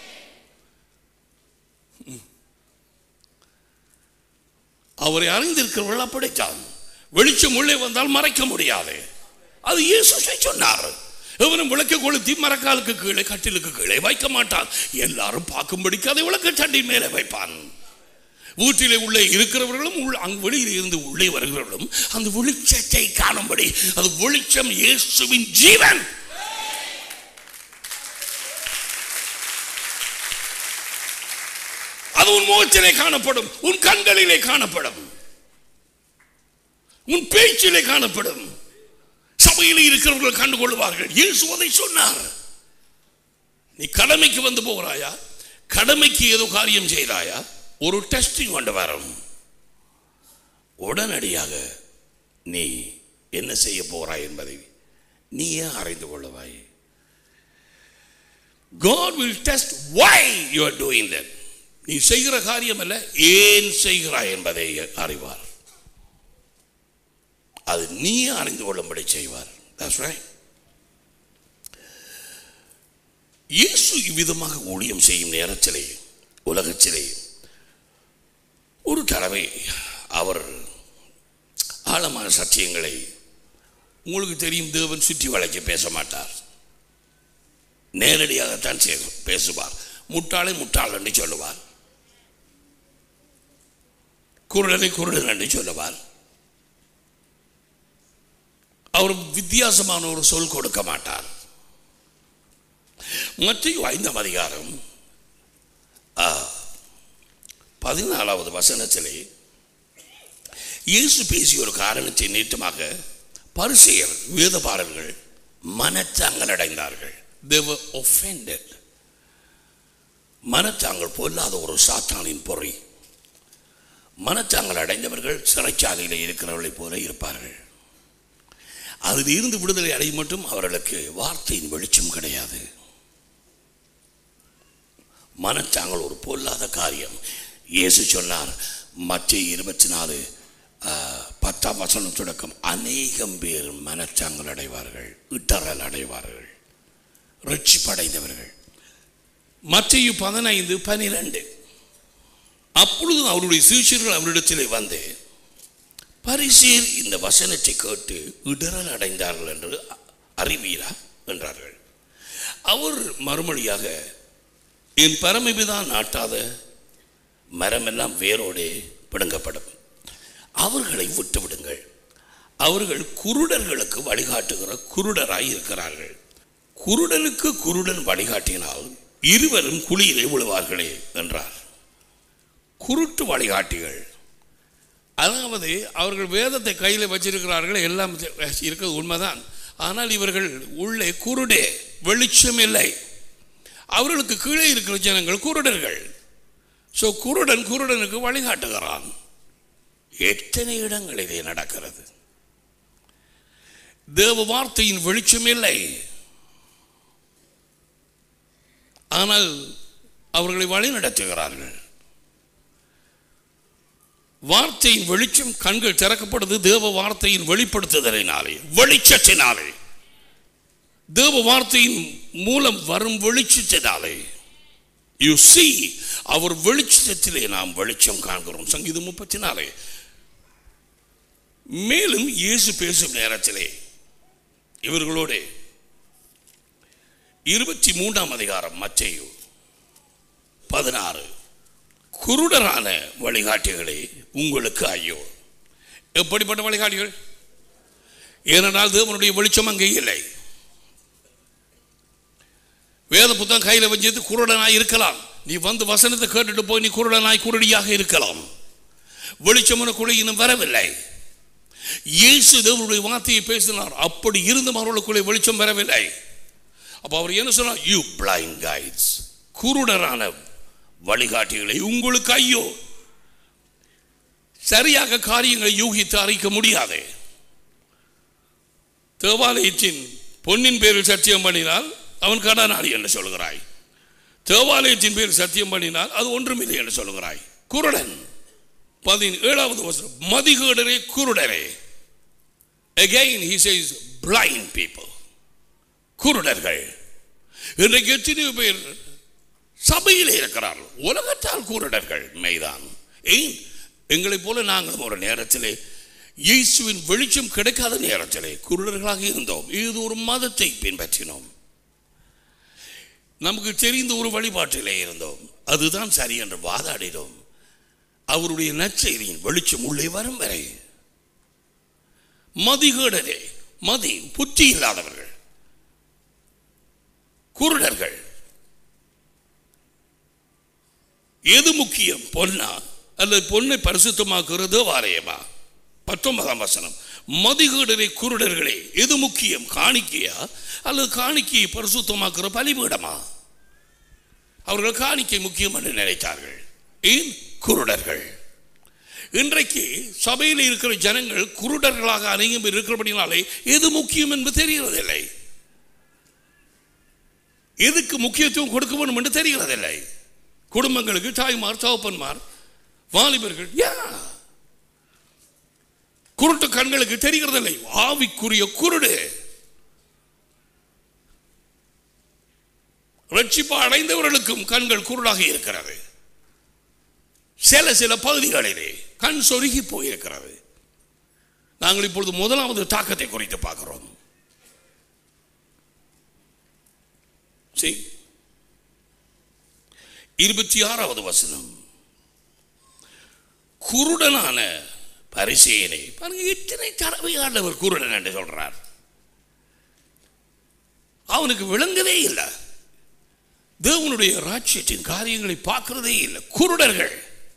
அவரை அறிந்திருக்கிறவர்கள் அப்படித்தான். வெளிச்சம் உள்ளே வந்தால் மறைக்க முடியாது. அது இயேசு சொன்னார். எவனும் விளக்க கொளுத்தி மரக்காலுக்கு கீழே கட்டிலுக்கு கீழே வைக்க மாட்டான். எல்லாரும் பார்க்கும்படிக்கு அதை விளக்க சண்டி மேலே வைப்பான். வீட்டிலே உள்ளே இருக்கிறவர்களும் வெளியில் இருந்து உள்ளே வருகிறவர்களும் அந்த வெளிச்சத்தை காணும்படி. அது வெளிச்சம் இயேசுவின் ஜீவன். அது உன் முகத்திலே காணப்படும், உன் கண்களிலே காணப்படும், உன் பேச்சிலே காணப்படும். சபையில் இருக்கிறவர்கள் கண்டுகொள்வார்கள். இயேசு அதை சொன்னார். நீ கடமைக்கு வந்து போகிறாயா, கடமைக்கு ஏதோ காரியம் செய்தாயா, ஒரு டெஸ்டிங் கொண்டு வரும். உடனடியாக நீ என்ன செய்ய போறாய் என்பதை நீயே அறிந்து கொள்ளுவாய். God will test why you are doing that. நீ செய்கிற காரியம் அல்ல, ஏன் செய்கிறாய் என்பதை அறிவார். அது நீ அறிந்து கொள்ளும்படி செய்வார். That's right. இயேசு இவ்விதமாக ஊழியம் செய்யும் நேரத்திலே உலகத்திலே ஒரு தடவை அவர் ஆழமான சத்தியங்களை, உங்களுக்கு தெரியும், தேவன் சுற்றி வளைக்க பேச மாட்டார், நேரடியாகத்தான் பேசுவார். முட்டாளை முட்டாள் என்று சொல்லுவார், குருடனை குருடன் என்று சொல்லுவார். அவர் வித்தியாசமான ஒரு சொல் கொடுக்க மாட்டார். மத்தேயு ஐந்தாம் அதிகாரம் பதினாலாவது வசனத்திலே இயேசு பேசிய ஒரு காரணத்தை நிமித்தமாக பரிசேயர் வேதபாரர்கள் மனச்சாங்கல் அடைந்தார்கள். They were offended. மனச்சாங்கல் பொல்லாத ஒரு சாத்தானின் பொறி. மனச்சாங்கல் அடைந்தவர்கள் சிறைச்சாலையில் இருக்கிறவர்களைப் போல இருப்பார்கள். அதில் இருந்து விடுதலை அடைய மட்டும் அவர்களுக்கு வார்த்தையின் வெளிச்சம் கிடையாது. மனச்சாங்கல் ஒரு பொல்லாத காரியம். இயேசு சொன்னார் மத்தேயு இருபத்தி நாலு பத்தாம் வசனம் தொடக்கம், அநேகம் பேர் மனச்சாங்கல் அடைவார்கள், இட்டறல் அடைவார்கள், ரட்சிப்படைந்தவர்கள். மத்தேயு பதினைந்து பனிரெண்டு. அப்பொழுது அவருடைய சீஷர்கள் அவரிடத்திலே வந்து, பரிசேயர் இந்த வசனத்தை கேட்டு இடறல் அடைந்தார்கள் என்று அறிவீரா என்றார்கள். அவர் மறுமொழியாக, என் பரமபிதா நாட்டாத மரமெல்லாம் வேரோடே பிடுங்கப்படும், அவர்களை விட்டு விடுங்கள், அவர்கள் குருடர்களுக்கு வழிகாட்டுகிற குருடராய் இருக்கிறார்கள். குருடனுக்கு குருடன் வழிகாட்டினால் இருவரும் குழியிலே விழுவார்களே என்றார். குருட்டு வழிகாட்டிகள், அதாவது அவர்கள் வேதத்தை கையில் வச்சிருக்கிறார்கள், எல்லாம் இருக்கிறது உண்மைதான். ஆனால் இவர்கள் உள்ளே குருடே, வெளிச்சம் இல்லை. அவர்களுக்கு கீழே இருக்கிற ஜனங்கள் குருடர்கள். ஸோ குருடன் குருடனுக்கு வழிகாட்டுகிறான். எத்தனை இடங்களிலே நடக்கிறது. தேவ வார்த்தையின் வெளிச்சம் இல்லை, ஆனால் அவர்களை வழி நடத்துகிறார்கள். வார்த்தையின் வெளிச்சம், கண்கள் திறக்கப்படுது தேவ வார்த்தையின் வெளிப்படுத்துதலினாலே, வெளிச்சத்தினாலே, தேவ வார்த்தையின் மூலம் வரும் வெளிச்சத்தினாலே. You see, அவர் வெளிச்சத்திலே நாம் வெளிச்சம் காண்கிறோம். சங்கீதம் முப்பத்தி நாலு. மேலும் இயேசு பேசும் நேரத்திலே இவர்களோடு இருபத்தி மூன்றாம் அதிகாரம் மத்தேயு பதினாறு, குருடரான வழிகாட்டிகளே உங்களுக்கு ஐயோ. எப்படிப்பட்ட வழிகாட்டிகள்? ஏனென்றால் தேவனுடைய வெளிச்சம் அங்கே இல்லை. வேத புத்தகம் கையில் வச்சது குருடனாய் இருக்கலாம். நீ வந்து வசனத்தை கேட்டுட்டு போய் நீ குருடனாய் குருடியாக இருக்கலாம். வெளிச்சம் உனக்குள்ளே இன்னும் வரவில்லை. இயேசு தேவனுடைய வார்த்தையை பேசினார். அப்படி இருந்தும் அவர்களுக்குள்ளே வெளிச்சம் வரவில்லை. அப்ப அவர் என்ன சொன்னார்? யூ பிளைண்ட் கைட்ஸ், குருடரான வழிகாட்டிகளை உங்களுக்கு ஐயோ. சரியாக காரியங்களை யூகித்து அறிக்க முடியாது. தேவாலயத்தின் பொன்னின் பேரில் சத்தியம் பண்ணினால் அவன் கடனாளி என்று சொல்கிறாய். தேவாலயத்தின் பேரில் சத்தியம் பண்ணினால் அது ஒன்றுமில்லை என்று சொல்கிறாய். குருடன். பதினேழாவது வசனம், மதிகேடரே குருடரே. Again he says blind people, குருடர்கள். இன்றைக்கு எத்தனையோ பேர் சபையில் இருக்கிறார்கள், உலகத்தால் குருடர்கள் மெய்தான். ஏன்? எங்களை போல நாங்கள் ஒரு நேரத்திலே இயேசுவின் வெளிச்சம் கிடைக்காத நேரத்திலே குருடர்களாக இருந்தோம். இது ஒரு மதத்தை பின்பற்றினோம். நமக்கு தெரிந்த ஒரு வழிபாட்டிலே இருந்தோம். அதுதான் சரி என்று வாதாடினோம். அவருடைய நற்செய்தியின் வெளிச்சம் உள்ளே வரும் வரை மதிகேடரே, மதி புத்தி இல்லாதவர்கள், குருடர்கள். எது முக்கியம்? பொன்னா அல்லது பொன்னை பரிசுத்தமாக்குறது வாரியமா? பத்தொன்பதாம் வசனம், மதிகேடரே குருடர்களே, எது முக்கியம்? காணிக்கையா அல்லது காணிக்கையை பரிசுத்தமாக்குற பலிபீடமா? அவர்கள் காணிக்கை முக்கியம் என்று நினைத்தார்கள். ஏன்? குருடர்கள். இன்றைக்கு சபையில் இருக்கிற ஜனங்கள் குருடர்களாக அநேகம் இருக்கிறபடினாலே எது முக்கியம் என்று தெரிகிறதில்லை. எதுக்கு முக்கியத்துவம் கொடுக்க வேண்டும் என்று தெரிகிறதில்லை. குடும்பங்களுக்கு தாய்மார், தகப்பன்மார், வாலிபர்கள், குருட்டு கண்களுக்கு தெரிகிறதில்லை. ஆவிக்குரிய குருடு. ரட்சிப்பு அடைந்தவர்களுக்கும் கண்கள் குருடாக இருக்கிறது. சில சில பகுதிகளிலே கண் சொருகி போயிருக்கிறது. நாங்கள் இப்பொழுது முதலாவது தாக்கத்தை குறித்து பார்க்கிறோம். இருபத்தி ஆறாவது வசனம், குருடனான பரிசேயனை பாருங்க. எத்தனை தடவை ஆண்டவர் குருடன் என்று சொல்றார். அவனுக்கு விளங்கவே இல்லை. தேவனுடைய ராஜ்யத்தின் காரியங்களை பார்க்கிறதே இல்லை. குருடர்கள்.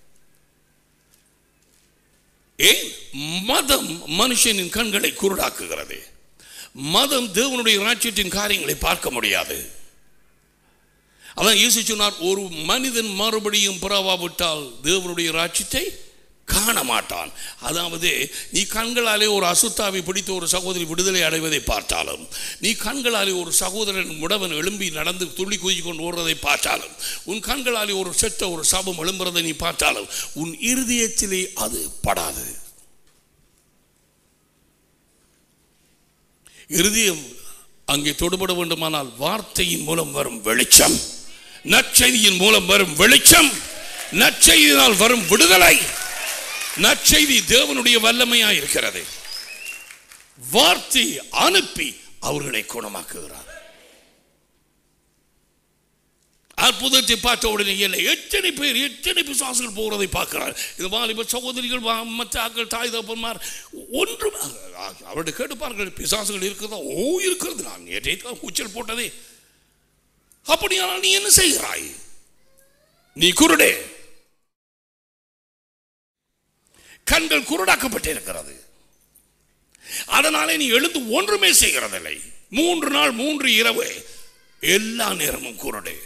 ஏன்? மதம் மனுஷனின் கண்களை குருடாக்குகிறது. மதம் தேவனுடைய ராஜ்யத்தின் காரியங்களை பார்க்க முடியாது. அதான் இயேசு சொன்னார், ஒரு மனிதன் மறுபடியும் பிறவாவிட்டால் தேவனுடைய ராஜ்யத்தை காண மாட்டான். அதாவது நீ கண்களாலே ஒரு அசுத்தாவை பிடித்த ஒரு சகோதரி விடுதலை அடைவதை பார்த்தாலும், நீ கண்களாலே ஒரு சகோதரன் முடவன் எழும்பி நடந்து துள்ளி குதி கொண்டு ஓடுறதை பார்த்தாலும், உன் கண்களாலே ஒரு செத்த ஒரு சபம் எழும்புறதை நீ பார்த்தாலும் உன் இருதயத்திலே அது படாது. இருதயம் அங்கே தொடுபட வேண்டுமானால் வார்த்தையின் மூலம் வரும் வெளிச்சம், நற்செய்தியின் மூலம் வரும் வெளிச்சம், நற்செய்தியினால் வரும் விடுதலை. நற்செய்தி தேவனுடைய வல்லமையாக இருக்கிறது. வார்த்தை அனுப்பி அவர்களை குணமாக்குகிறார். அற்புதத்தை பார்த்த உடனே இல்லை. எத்தனை பேர் எத்தனை பிசாசுகள் போகிறதை பார்க்கிறார். இந்த வாலிப சகோதரிகள், மற்ற ஆக்கள், தாய் தகப்பன்மார் ஒன்று அவருடைய கேட்டுப்பார்கள், பிசாசுகள் இருக்கிறதா? ஓ இருக்கிறது. நான் நேற்றைக்கு கூச்சல் போட்டதே. அப்படியானால் நீ என்ன செய்கிறாய்? நீ குருடே. கண்கள் குருடாக்கப்பட்டிருக்கிறது. அதனாலே நீ எழுந்து ஒன்றுமே செய்கிறதில்லை. மூன்று நாள் மூன்று இரவு எல்லா நேரமும் குருடே.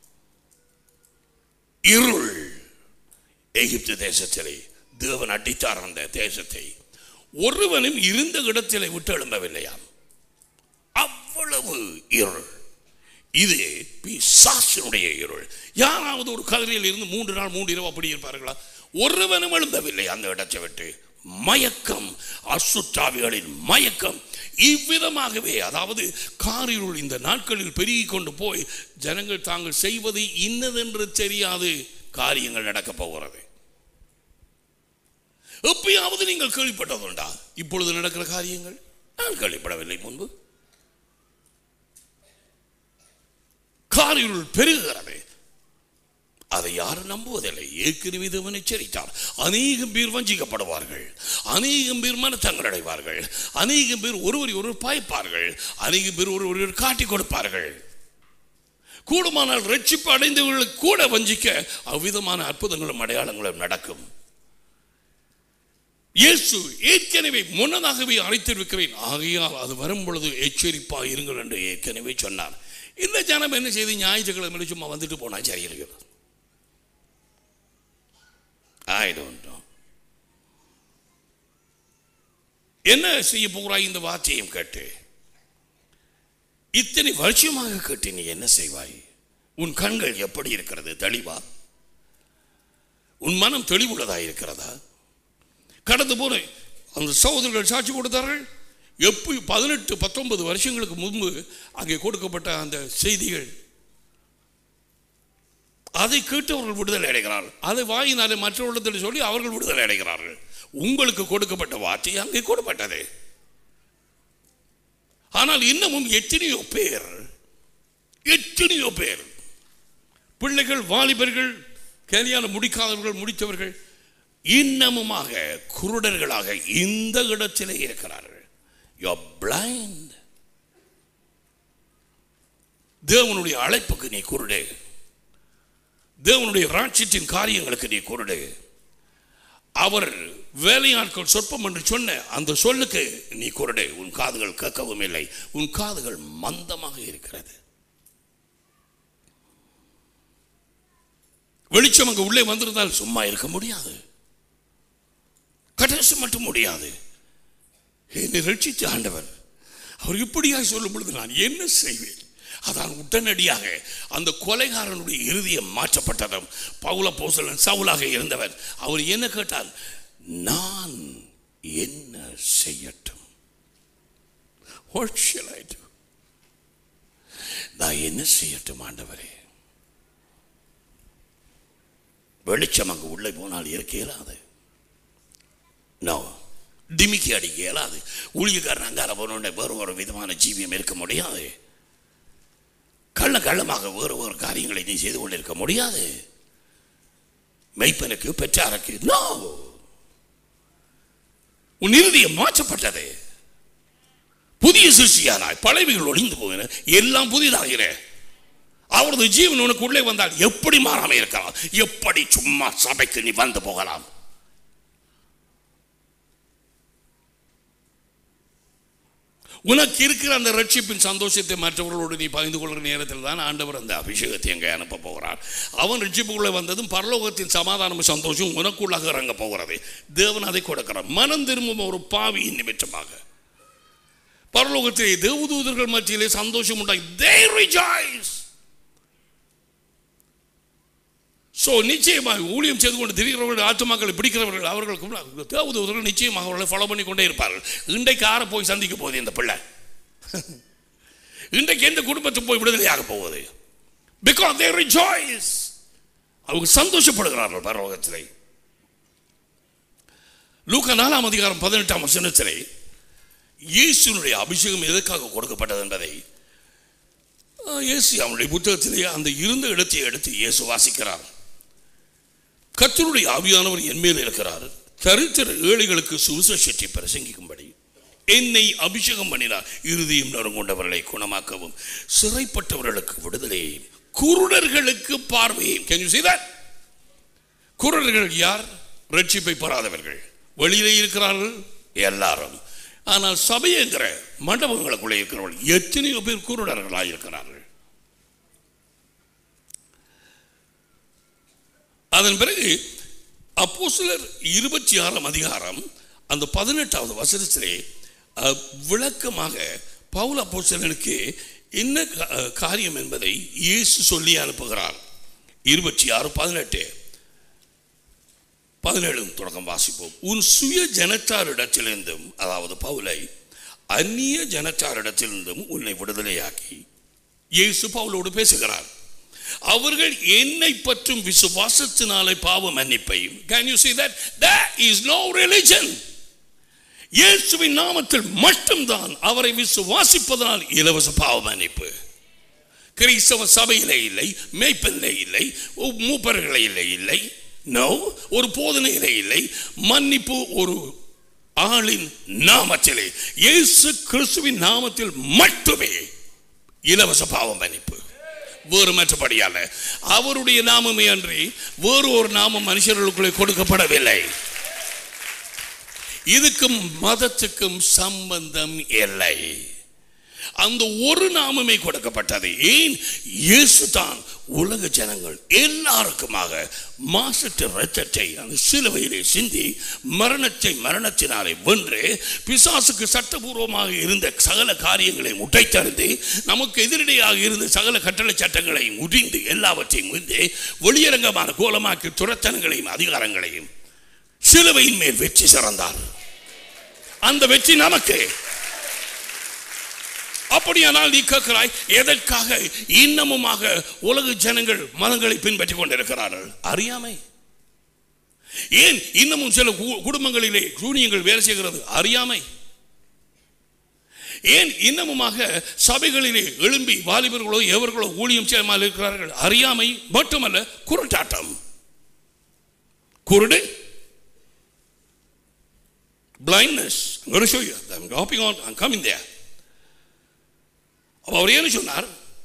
இருள். எகிப்து தேசத்திலே தேவன் அடித்தார். அந்த தேசத்தை ஒருவனும் இருந்த இடத்திலே விட்டு எழும்பவில்லையாம். அவ்வளவு இருள். இது பிசாசினுடைய இருள். யாராவது ஒரு கதிரையில் இருந்து மூன்று நாள் மூன்று இரவு அப்படி இருப்பார்களா? ஒருவனும் எழுந்தவில்லை அந்த இடத்தை விட்டு. மயக்கம், அசுத்தாவிகளின் மயக்கம். இவ்விதமாகவே, அதாவது காரிருள் இந்த நாட்களில் பெருகி கொண்டு போய் ஜனங்கள் தாங்கள் செய்வது இன்னதென்று தெரியாது காரியங்கள் நடக்க போகிறது. எப்பயாவது நீங்கள் கேள்விப்பட்டதுண்டா இப்பொழுது நடக்கிற காரியங்கள்? நான் கேள்விப்படவில்லை முன்பு. காரிருள் பெருகிறது. அதை யாரும் நம்புவதில்லை. ஏற்கனவே தேவன் எச்சரித்தார். அநேகம் பேர் வஞ்சிக்கப்படுவார்கள், அநேகம் பேர் மனத்தங்கள் அடைவார்கள், அநேகம் பேர் ஒருவரை ஒருவர் பாய்ப்பார்கள், அநேகம் பேர் ஒருவர் காட்டி கொடுப்பார்கள். கூடுமானால் ரட்சிப்பு அடைந்தவர்களுக்கு கூட வஞ்சிக்க அவ்விதமான அற்புதங்களும் அடையாளங்களும் நடக்கும். இயேசு ஏற்கனவே முன்னதாகவே அழைத்திருக்கிறேன், ஆகையால் அது வரும் பொழுது எச்சரிப்பா இருங்கள் என்று ஏற்கனவே சொன்னார். இந்த ஜனம் என்ன செய்து ஞாயிற்றுக்கிழமை சும்மா வந்துட்டு போனா சரி இருக்கிறது. I don't know. என்ன செய்ய போகிறாய் இந்த வார்த்தையும் கேட்டு? இத்தனை வருஷமாக கேட்டு நீ என்ன செய்வாய்? உன் கண்கள் எப்படி இருக்கிறது? தெளிவா? உன் மனம் தெளிவுள்ளதா இருக்கிறதா? கடந்து போன அந்த சகோதரர்கள் சாட்சி கொடுத்தார்கள். எப்போ பதினெட்டு பத்தொன்பது வருஷங்களுக்கு முன்பு அங்கே கொடுக்கப்பட்ட அந்த செய்திகள், அதை கேட்டு அவர்கள் விடுதலை அடைகிறார்கள். அதை வாயினாலே மற்றவர்களிடத்தில் சொல்லி அவர்கள் விடுதலை அடைகிறார்கள். உங்களுக்கு கொடுக்கப்பட்ட வார்த்தை அங்கே கொடுக்கப்பட்டது. ஆனால் இன்னமும் எத்தனையோ பேர் எத்தனையோ பேர் பிள்ளைகள், வாலிபர்கள், கல்யாணம் முடிக்காதவர்கள், முடித்தவர்கள் இன்னமுமாக குருடர்களாக இந்த இடத்திலே இருக்கிறார்கள். You are blind. தேவனுடைய அழைப்புக்கு நீ குருடே, தேவனுடைய ராட்சியத்தின் காரியங்களுக்கு நீ குருடே. அவர் வேலையாட்கள் சொற்பம் என்று சொன்ன அந்த சொல்லுக்கு நீ குருடே. உன் காதுகள் கேட்கவும் இல்லை, உன் காதுகள் மந்தமாக இருக்கிறது. வெளிச்சம் அங்கு உள்ளே வந்திருந்தால் சும்மா இருக்க முடியாது, கடைசி மட்டும் முடியாது. என்னை ரட்சித்த ஆண்டவர் அவர் இப்படியாக சொல்லும் பொழுது நான் என்ன செய்வேன்? அதான் உடனடியாக அந்த கொலைகாரனுடைய இருதயம் மாற்றப்பட்டதும் பவுல அப்போஸ்தலன் சவுலாக இருந்தவர் அவர் என்ன கேட்டால், நான் என்ன செய்யட்டும்? What shall I do? நான் என்ன செய்யட்டும் ஆண்டவரே? வெளிச்சம் அங்கு உள்ளே போனால் இருக்க இயலாது. நோ, டிமிக்கி அடிக்க இயலாது. ஊழியக்காரன் அங்கார போன வேறு ஒரு விதமான ஜீவியம் இருக்க முடியாது. கள்ள கள்ளமாக வேறு ஒரு காரியங்களை நீ செய்து கொண்டிருக்க முடியாது. மெய்ப்பனுக்கு பெற்றாருக்கு நோ, உன் இருதயம் மாற்றப்பட்டது. புதிய சிருஷ்டியானாய், பழையவைகள் ஒளிந்து போகிற, எல்லாம் புதிதாகிற. அவரது ஜீவன் உனக்கு உள்ளே வந்தால் எப்படி மாறாம இருக்கலாம்? எப்படி சும்மா சபைக்கு நீ வந்து போகலாம்? உனக்கு இருக்கிற அந்த ரட்சிப்பின் சந்தோஷத்தை மற்றவர்களோடு நீ பகிர்ந்து கொள்கிற நேரத்தில் தான் ஆண்டவர் அந்த அபிஷேகத்தை அங்கே அனுப்ப போகிறார். அவன் ரட்சிப்புக்குள்ளே வந்ததும் பரலோகத்தின் சமாதானமும் சந்தோஷம் உனக்குள்ளாக இறங்க போகிறது. தேவன் அதை கொடுக்கிறார். மனம் திரும்பும் ஒரு பாவியின் நிமித்தமாக பரலோகத்திலே தேவதூதர்கள் மத்தியிலே சந்தோஷம் உண்டாகி they rejoice. ஸோ நிச்சயமாக ஊழியம் செய்து கொண்டு திரிகிறவர்கள், ஆத்துமாக்களை பிடிக்கிறவர்கள், அவர்களுக்கு தேவதூதர்கள் நிச்சயமாக அவர்களை ஃபாலோ பண்ணி கொண்டே இருப்பார்கள். இன்றைக்கு யாரை போய் சந்திக்க போகுது இந்த பிள்ளை? இன்றைக்கு எந்த குடும்பத்துக்கு போய் விடுதலையாக போகுது? Because they rejoice. அவங்க சந்தோஷப்படுகிறார்கள் பரலோகத்திலே. லூக்கா நாலாம் அதிகாரம் பதினெட்டாம் வசனத்திலே இயேசுனுடைய அபிஷேகம் எதற்காக கொடுக்கப்பட்டது என்பதை இயேசு அவனுடைய புத்தகத்திலே அந்த இருந்த இடத்தை எடுத்து இயேசு வாசிக்கிறார். கர்த்தருடைய ஆவியானவர் என் மேல் இருக்கிறார், தரித்திர ஏழைகளுக்கு சுவிசேஷத்தை பிரசங்கிக்கும்படி என்னை அபிஷேகம் பண்ணினார், இருதயம் நறுங்குண்டவர்களை குணமாக்கவும், சிறைப்பட்டவர்களுக்கு விடுதலையையும், குருடர்களுக்கு பார்வையையும். Can you see that? குருடர்கள் யார்? ரட்சிப்பை பெறாதவர்கள், வெளியிலே இருக்கிறார்கள் எல்லாரும். ஆனால் சபைங்கிற மண்டபங்களுக்குள்ளே இருக்கிறவர்கள் எத்தனையோ பேர் குருடர்களாக இருக்கிறார்கள். அதன் பிறகு அப்போஸ்தலர் இருபத்தி ஆறாம் அதிகாரம் அந்த பதினெட்டாவது வசனத்திலே விளக்கமாக பவுல் அப்போஸ்தலனுக்கு என்ன காரியம் என்பதை இயேசு சொல்லி அனுப்புகிறார். இருபத்தி ஆறு பதினெட்டு பதினேழு தொடக்கம் வாசிப்போம். உன் சுய ஜனத்தாரிடத்திலிருந்தும், அதாவது பவுலை அந்நிய ஜனத்தாரிடத்திலிருந்தும் உன்னை விடுதலையாக்கி, இயேசு பவுலோடு பேசுகிறார். அவர்கள் என்னை பற்றும் விசுவாசத்தினாலே பாவ மன்னிப்பையும். Can you see that? There is no religion. இயேசுவின் நாமத்தில் மட்டும்தான் அவரை விசுவாசிப்பதனால் இலவச பாவ மன்னிப்பு. கிறிஸ்தவ சபையிலே இல்லை, மேய்ப்பதிலே இல்லை, மூப்பர்களிலே இல்லை, நோ, ஒரு போதனையிலே இல்லை. மன்னிப்பு ஒரு ஆளின் நாமத்திலே, இயேசு கிறிஸ்துவின் நாமத்தில் மட்டுமே இலவச பாவ மன்னிப்பு. வேறு மற்றபடியால அவருடைய நாமமே அன்றி வேறு ஒரு நாமம் மனுஷர்களுக்குள்ளே கொடுக்கப்படவில்லை. இதுக்கும் மதத்துக்கும் சம்பந்தம் இல்லை. அந்த ஒரு நாமமே கொடுக்கப்பட்டது. ஏன்? இயேசு தான் உலக ஜனங்கள் எல்லாருக்குமாக மாசற்ற இரத்தத்தை அந்த சிலுவையிலே சிந்தி மரணத்தை மரணத்தினாலே வென்று பிசாசுக்கு சட்டபூர்வமாக இருந்த சகல காரியங்களை உடைத்தறிந்து நமக்கு எதிரடையாக இருந்த சகல கட்டளை சட்டங்களை முறிந்து எல்லாவற்றையும் முறிந்து வெளியரங்கமான கோலமாக்கி துரத்தனங்களையும் அதிகாரங்களையும் சிலுவையின் மேல் வெற்றி சிறந்தார். அந்த வெற்றி நமக்கு. அப்படியானால் நீ கேட்கிறாய், எதற்காக இன்னமுமாக உலக ஜனங்கள் மதங்களை பின்பற்றிக் கொண்டிருக்கிறார்கள்? அறியாமை. ஏன் இன்னமும் சில குடும்பங்களிலே சூனியங்கள் வேலை செய்கிறது? அறியாமை. ஏன் இன்னமுமாக சபைகளிலே எழும்பி வாலிபர்களோ எவர்களோ ஊழியம் செய்யாமல் இருக்கிறார்கள்? அறியாமை மட்டுமல்ல, குருட்டாட்டம். குருடு, blindness. I'm going to show you. I'm hopping on. I'm coming there. அவர் என்ன சொன்னார்?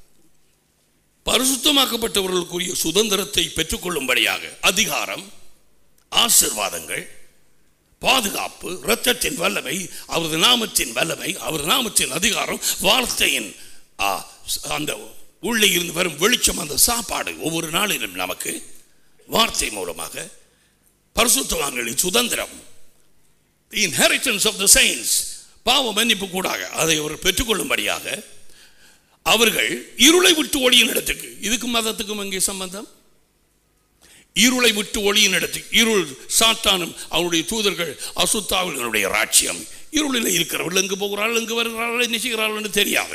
பரிசுத்தமாக்கப்பட்டவர்களுக்குரிய சுதந்திரத்தை பெற்றுக்கொள்ளும்படியாக அதிகாரம், ஆசீர்வாதங்கள், பாதுகாப்பு, இரத்தத்தின் வல்லமை, அவரது நாமத்தின் வல்லமை, அவர் நாமத்தின் அதிகாரம், வார்த்தையின் அந்த உள்ளே இருந்து வரும் வெளிச்சம், அந்த சாப்பாடு ஒவ்வொரு நாளிலும் நமக்கு வார்த்தை மூலமாக பரிசுத்தவான்களின் சுதந்திரம், the inheritance of the saints, பாவ மன்னிப்பு கூடாக அதை அவர் பெற்றுக்கொள்ளும்படியாக அவர்கள் இருளை விட்டு ஒளியின் இடத்துக்கு. இதுக்கும் மதத்துக்கும் அங்கே சம்பந்தம்? இருளை விட்டு ஒளியின் இடத்துக்கு. இருள் சாத்தானும் அவருடைய தூதர்கள் அசுத்தாவினுடைய ராஜ்யம். இருளில் இருக்கிறவர்கள் எங்கு போகிறார்கள், எங்கு வருகிறார்கள், என்ன செய்கிறார்கள் என்று தெரியாது.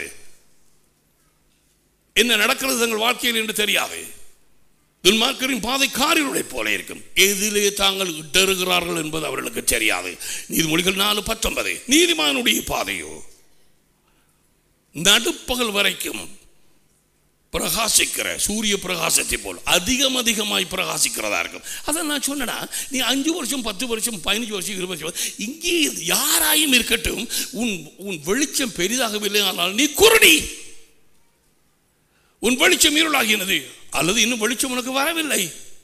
என்ன நடக்கிறது தங்கள் வாழ்க்கையில் என்று தெரியாது. துன்மார்க்கரின் பாதை காரிருளை போல இருக்கும். எதிலே தாங்கள் இடறுகிறார்கள் என்பது அவர்களுக்கு தெரியாது. நீதிமொழிகள் நாலு பத்தொன்பது. நீதிமானுடைய பாதையோ நடுப்பகல் வரைக்கும் பிரகாசிக்கிற சூரிய பிரகாசத்தை போல் அதிகம் அதிகமாய் பிரகாசிக்கிறதா இருக்கும். அதை நான் சொன்னா, நீ அஞ்சு வருஷம் பத்து வருஷம் பதினஞ்சு வருஷம் இருபது வருஷம் இங்கே யாராயும் இருக்கட்டும், உன் உன் வெளிச்சம் பெரிதாகவில்லை, ஆனால் நீ குருடி. உன் வெளிச்சம் இருளாகினது, அல்லது இன்னும் வெளிச்சம் உனக்கு வரவில்லை.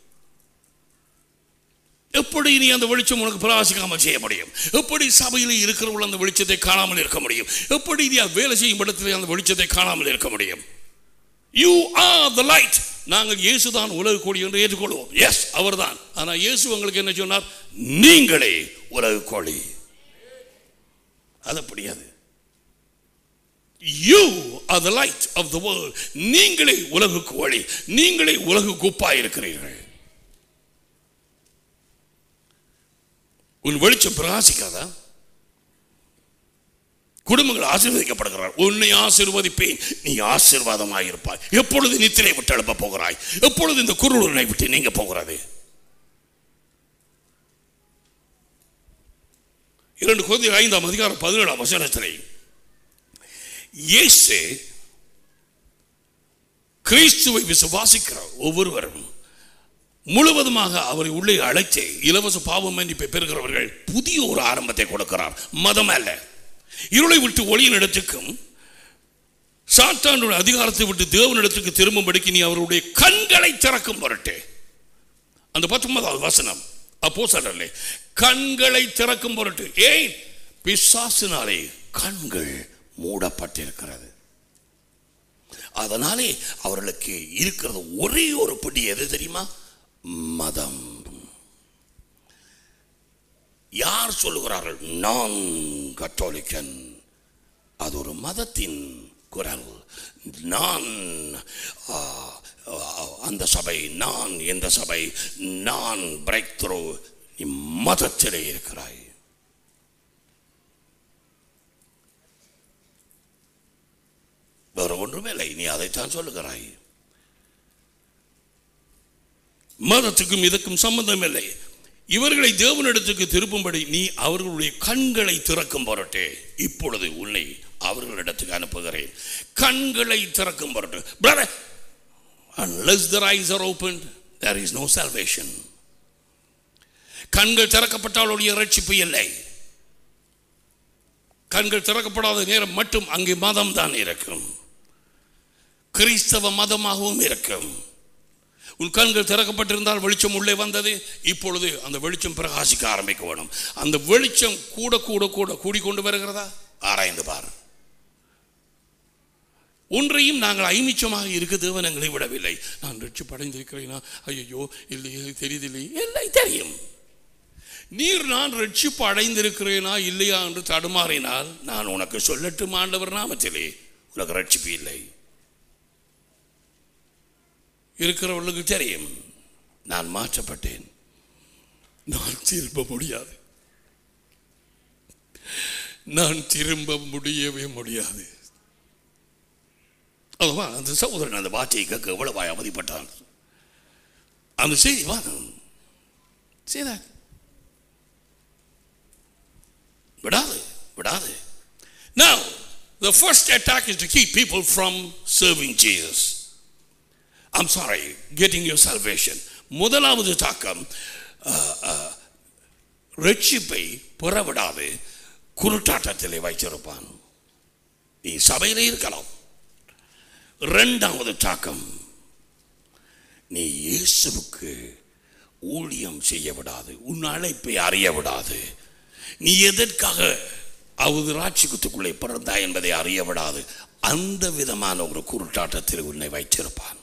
எப்படி நீ அந்த வெளிச்சம் உனக்கு பிரகாசிக்காமல் செய்ய முடியும்? எப்படி சபையில் இருக்கிறவர்கள் அந்த வெளிச்சத்தை காணாமல் இருக்க முடியும்? எப்படி நீ வேலை செய்யும் இடத்துல அந்த வெளிச்சத்தை காணாமல் இருக்க முடியும்? You are the light. நாங்கள் இயேசுதான் உலக கோடி என்று ஏற்றுக்கொள்வோம். எஸ், அவர் தான். ஆனால் இயேசு உங்களுக்கு என்ன சொன்னார்? நீங்களே உலக கோடி. அது அப்படியாது. You are the light of the world. நீங்களே உலகுக்கு ஒளி, நீங்களே உலகுக்கு உப்பாய் இருக்கிறீர்கள். உன் வெளிச்சம் பிரகாசிக்காதா? குடும்பங்கள் ஆசீர்வதிக்கப்படுகிறார். உன்னை ஆசீர்வதிப்பேன், நீ ஆசீர்வாதமாக இருப்பாய். எப்பொழுது நித்திரை விட்டு எழுப்ப போகிறாய்? எப்பொழுது இந்த குருடனை விட்டு நீங்க போகிறது? இரண்டு கொரிந்தியர் ஐந்தாம் அதிகாரம் பதினேழாம் வசனத்திலே இயேசு கிறிஸ்துவை விசுவாசிக்கிற ஒவ்வொருவரும் முழுவதுமாக அவரை உள்ளே அழைத்து இலவச பாவ மன்னிப்பை பெறுகிறவர்கள் புதிய ஒரு ஆரம்பத்தை கொடுக்கிறார். மதம் அல்ல. இருளை விட்டு ஒளியின் இடத்துக்கும் சாத்தானுடைய அதிகாரத்தை விட்டு தேவனிடத்துக்கு திரும்பும்படிக்கு நீ அவருடைய கண்களை திறக்கும் பொருட்டு. அந்த பத்தொன்பதாவது வசனம் அப்போஸ்தலர்களே, கண்களை திறக்கும் பொருட்டு. ஏன்? பிசாசினாலே கண்கள் மூடப்பட்டிருக்கிறது. அதனாலே அவர்களுக்கு இருக்கிறது ஒரே ஒரு பிடி. எது தெரியுமா? மதம். யார் சொல்லுகிறார்கள் நான் கத்தோலிக்கன்? அது ஒரு மதத்தின் குரல். நான் அந்த சபை, நான் இந்த சபை, நான் பிரேக் த்ரூ. நீ மதத்திலே இருக்கிறாய். வேற ஒன்றுமே இல்லை. நீ அதைத்தான் சொல்லுகிறாய். மதத்துக்கும் இதற்கும் சம்பந்தம் இல்லை. இவர்களை தேவனிடத்துக்கு திருப்பும்படி நீ அவர்களுடைய கண்களை திறக்கும் பொருட்டே இப்பொழுது உன்னை அவர்களிடத்துக்கு அனுப்புகிறேன். கண்களை திறக்கும் பொருட்டு. Brother, unless their eyes are opened, there is no salvation. கண்கள் திறக்கப்பட்டால் ஒழிய ரட்சிப்பு இல்லை. கண்கள் திறக்கப்படாத நேரம் மட்டும் அங்கே மதம் தான் இருக்கும், கிறிஸ்தவ மதமாகவும் இருக்கும். உன் கண்கள் திறக்கப்பட்டிருந்தால் வெளிச்சம் உள்ளே வந்தது. இப்பொழுது அந்த வெளிச்சம் பிரகாசிக்க ஆரம்பிக்க வேணும். அந்த வெளிச்சம் கூட கூட கூட கூடிக்கொண்டு வருகிறதா ஆராய்ந்து பார். ஒன்றையும் நாங்கள் ஐமிச்சமாக இருக்க தேவன் எங்களை விடவில்லை. நான் ரட்சிப்படைந்திருக்கிறேனா, ஐயோ இல்லையே தெரியுதில்லை, இல்லை தெரியும். நீர் நான் ரட்சிப்பு அடைந்திருக்கிறேனா இல்லையா என்று தடுமாறினால் நான் உனக்கு சொல்லட்டும், ஆண்டவர் நாமத்திலே உனக்கு ரட்சிப்பு இல்லை. இருக்கிறவர்களுக்கு தெரியும் நான் மாற்றப்பட்டேன், நான் திரும்ப முடியாது, நான் திரும்ப முடியவே முடியாது. அதுவா அந்த சகோதரன் அந்த வார்த்தையை கேட்க எவ்வளவு அவதிப்பட்டான். அந்த செய்தி வா செய்த விடாது விடாது. Now the first attack is to keep people from serving Jesus. I'm sorry, getting your salvation. முதலாவது தாக்கம் ரட்சிப்பை பெறவிடாது குருட்டாட்டத்திலே வைத்திருப்பான். நீ சபையிலே இருக்கலாம். இரண்டாவது தாக்கம், நீ இயேசுவுக்கு ஊழியம் செய்ய விடாது, உன் அழைப்பை அறிய விடாது, நீ எதற்காக அவது ராட்சியத்துக்குள்ளே பிறந்தாய் என்பதை அறிய விடாது. அந்த விதமான ஒரு குருட்டாட்டத்தில் உன்னை வைத்திருப்பான்.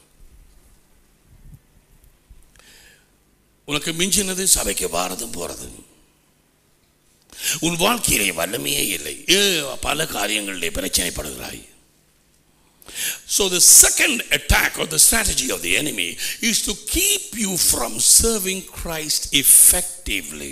உனக்கு மிஞ்சினது சபைக்கு வாரதும் போறது. உன் வாழ்க்கையிலே வல்லமையே இல்லை, பல காரியங்களிலே பிரச்சனைப்படுகிறாய். So the second attack or the strategy of the enemy is to keep you from serving Christ effectively.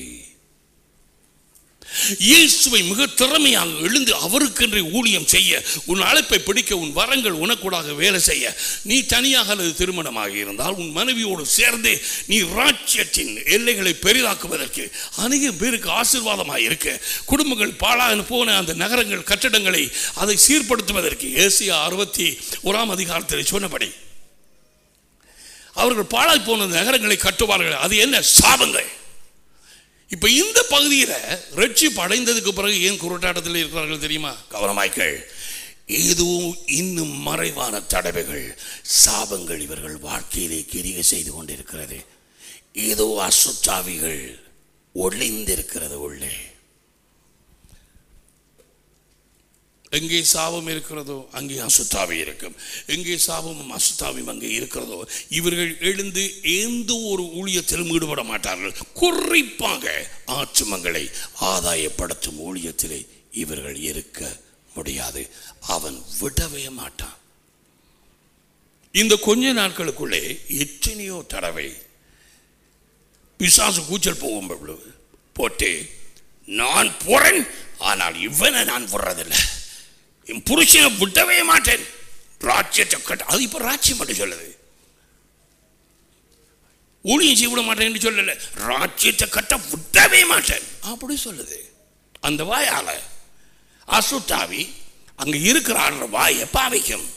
இயேசுவை மிக திறமையாக எழுந்து அவருக்கென்று ஊழியம் செய்ய, உன் அழைப்பை பிடிக்க, உன் வரங்கள் உனக்கூடாக வேலை செய்ய. நீ தனியாக அல்லது திருமணமாக இருந்தால் உன் மனைவியோடு சேர்ந்து நீ ராஜ்யத்தின் எல்லைகளை பெரிதாக்குவதற்கு, அநேக பேருக்கு ஆசீர்வாதமாக இருக்க, குடும்பங்கள் பாழாக போன அந்த நகரங்கள் கட்டடங்களை அதை சீர்படுத்துவதற்கு ஏசியா அறுபத்தி ஓராம் அதிகாரத்தில் சொன்னபடி அவர்கள் பாழாய் போன நகரங்களை கட்டுவார்கள். அது என்ன? சாபங்கள். இப்ப இந்த பகுதியில் ரட்சிப்பு அடைந்ததுக்கு பிறகு ஏன் குருட்டாட்டத்தில் இருக்கிறார்கள் தெரியுமா? கவனமாய்கள். ஏதோ இன்னும் மறைவான தடவைகள், சாபங்கள் இவர்கள் வாழ்க்கையிலே கிரியை செய்து கொண்டிருக்கிறது. ஏதோ அசுத்தாவிகள் ஒளிந்திருக்கிறது உள்ளே. எங்கே சாபம் இருக்கிறதோ அங்கே அசுத்தாவி இருக்கும். எங்கே சாபமும் அசுத்தாவியும் அங்கே இருக்கிறதோ இவர்கள் எழுந்து எந்த ஒரு ஊழியத்திலும் ஈடுபட மாட்டார்கள். குறிப்பாக ஆற்றுமங்களை ஆதாயப்படுத்தும் ஊழியத்திலே இவர்கள் இருக்க முடியாது. அவன் விடவே மாட்டான். இந்த கொஞ்ச நாட்களுக்குள்ளே எத்தனையோ தடவை பிசாசு கூச்சல் போகும் போட்டு, நான் போறேன் ஆனால் இவனை நான் போடுறதில்லை, என் புருஷனை விடவே மாட்டேன், ராஜ்யத்தை கட்ட. அது இப்ப ராஜ்யம் மட்டும் சொல்லுது, ஊழியம் செய்ய விட மாட்டேன் என்று சொல்லல, ராஜ்யத்தை கட்ட விடவே மாட்டேன் அப்படி சொல்லுது. அந்த வாயால அசுத்தாவி அங்க இருக்கிற ஆடுற வாயை பாவிக்கும்.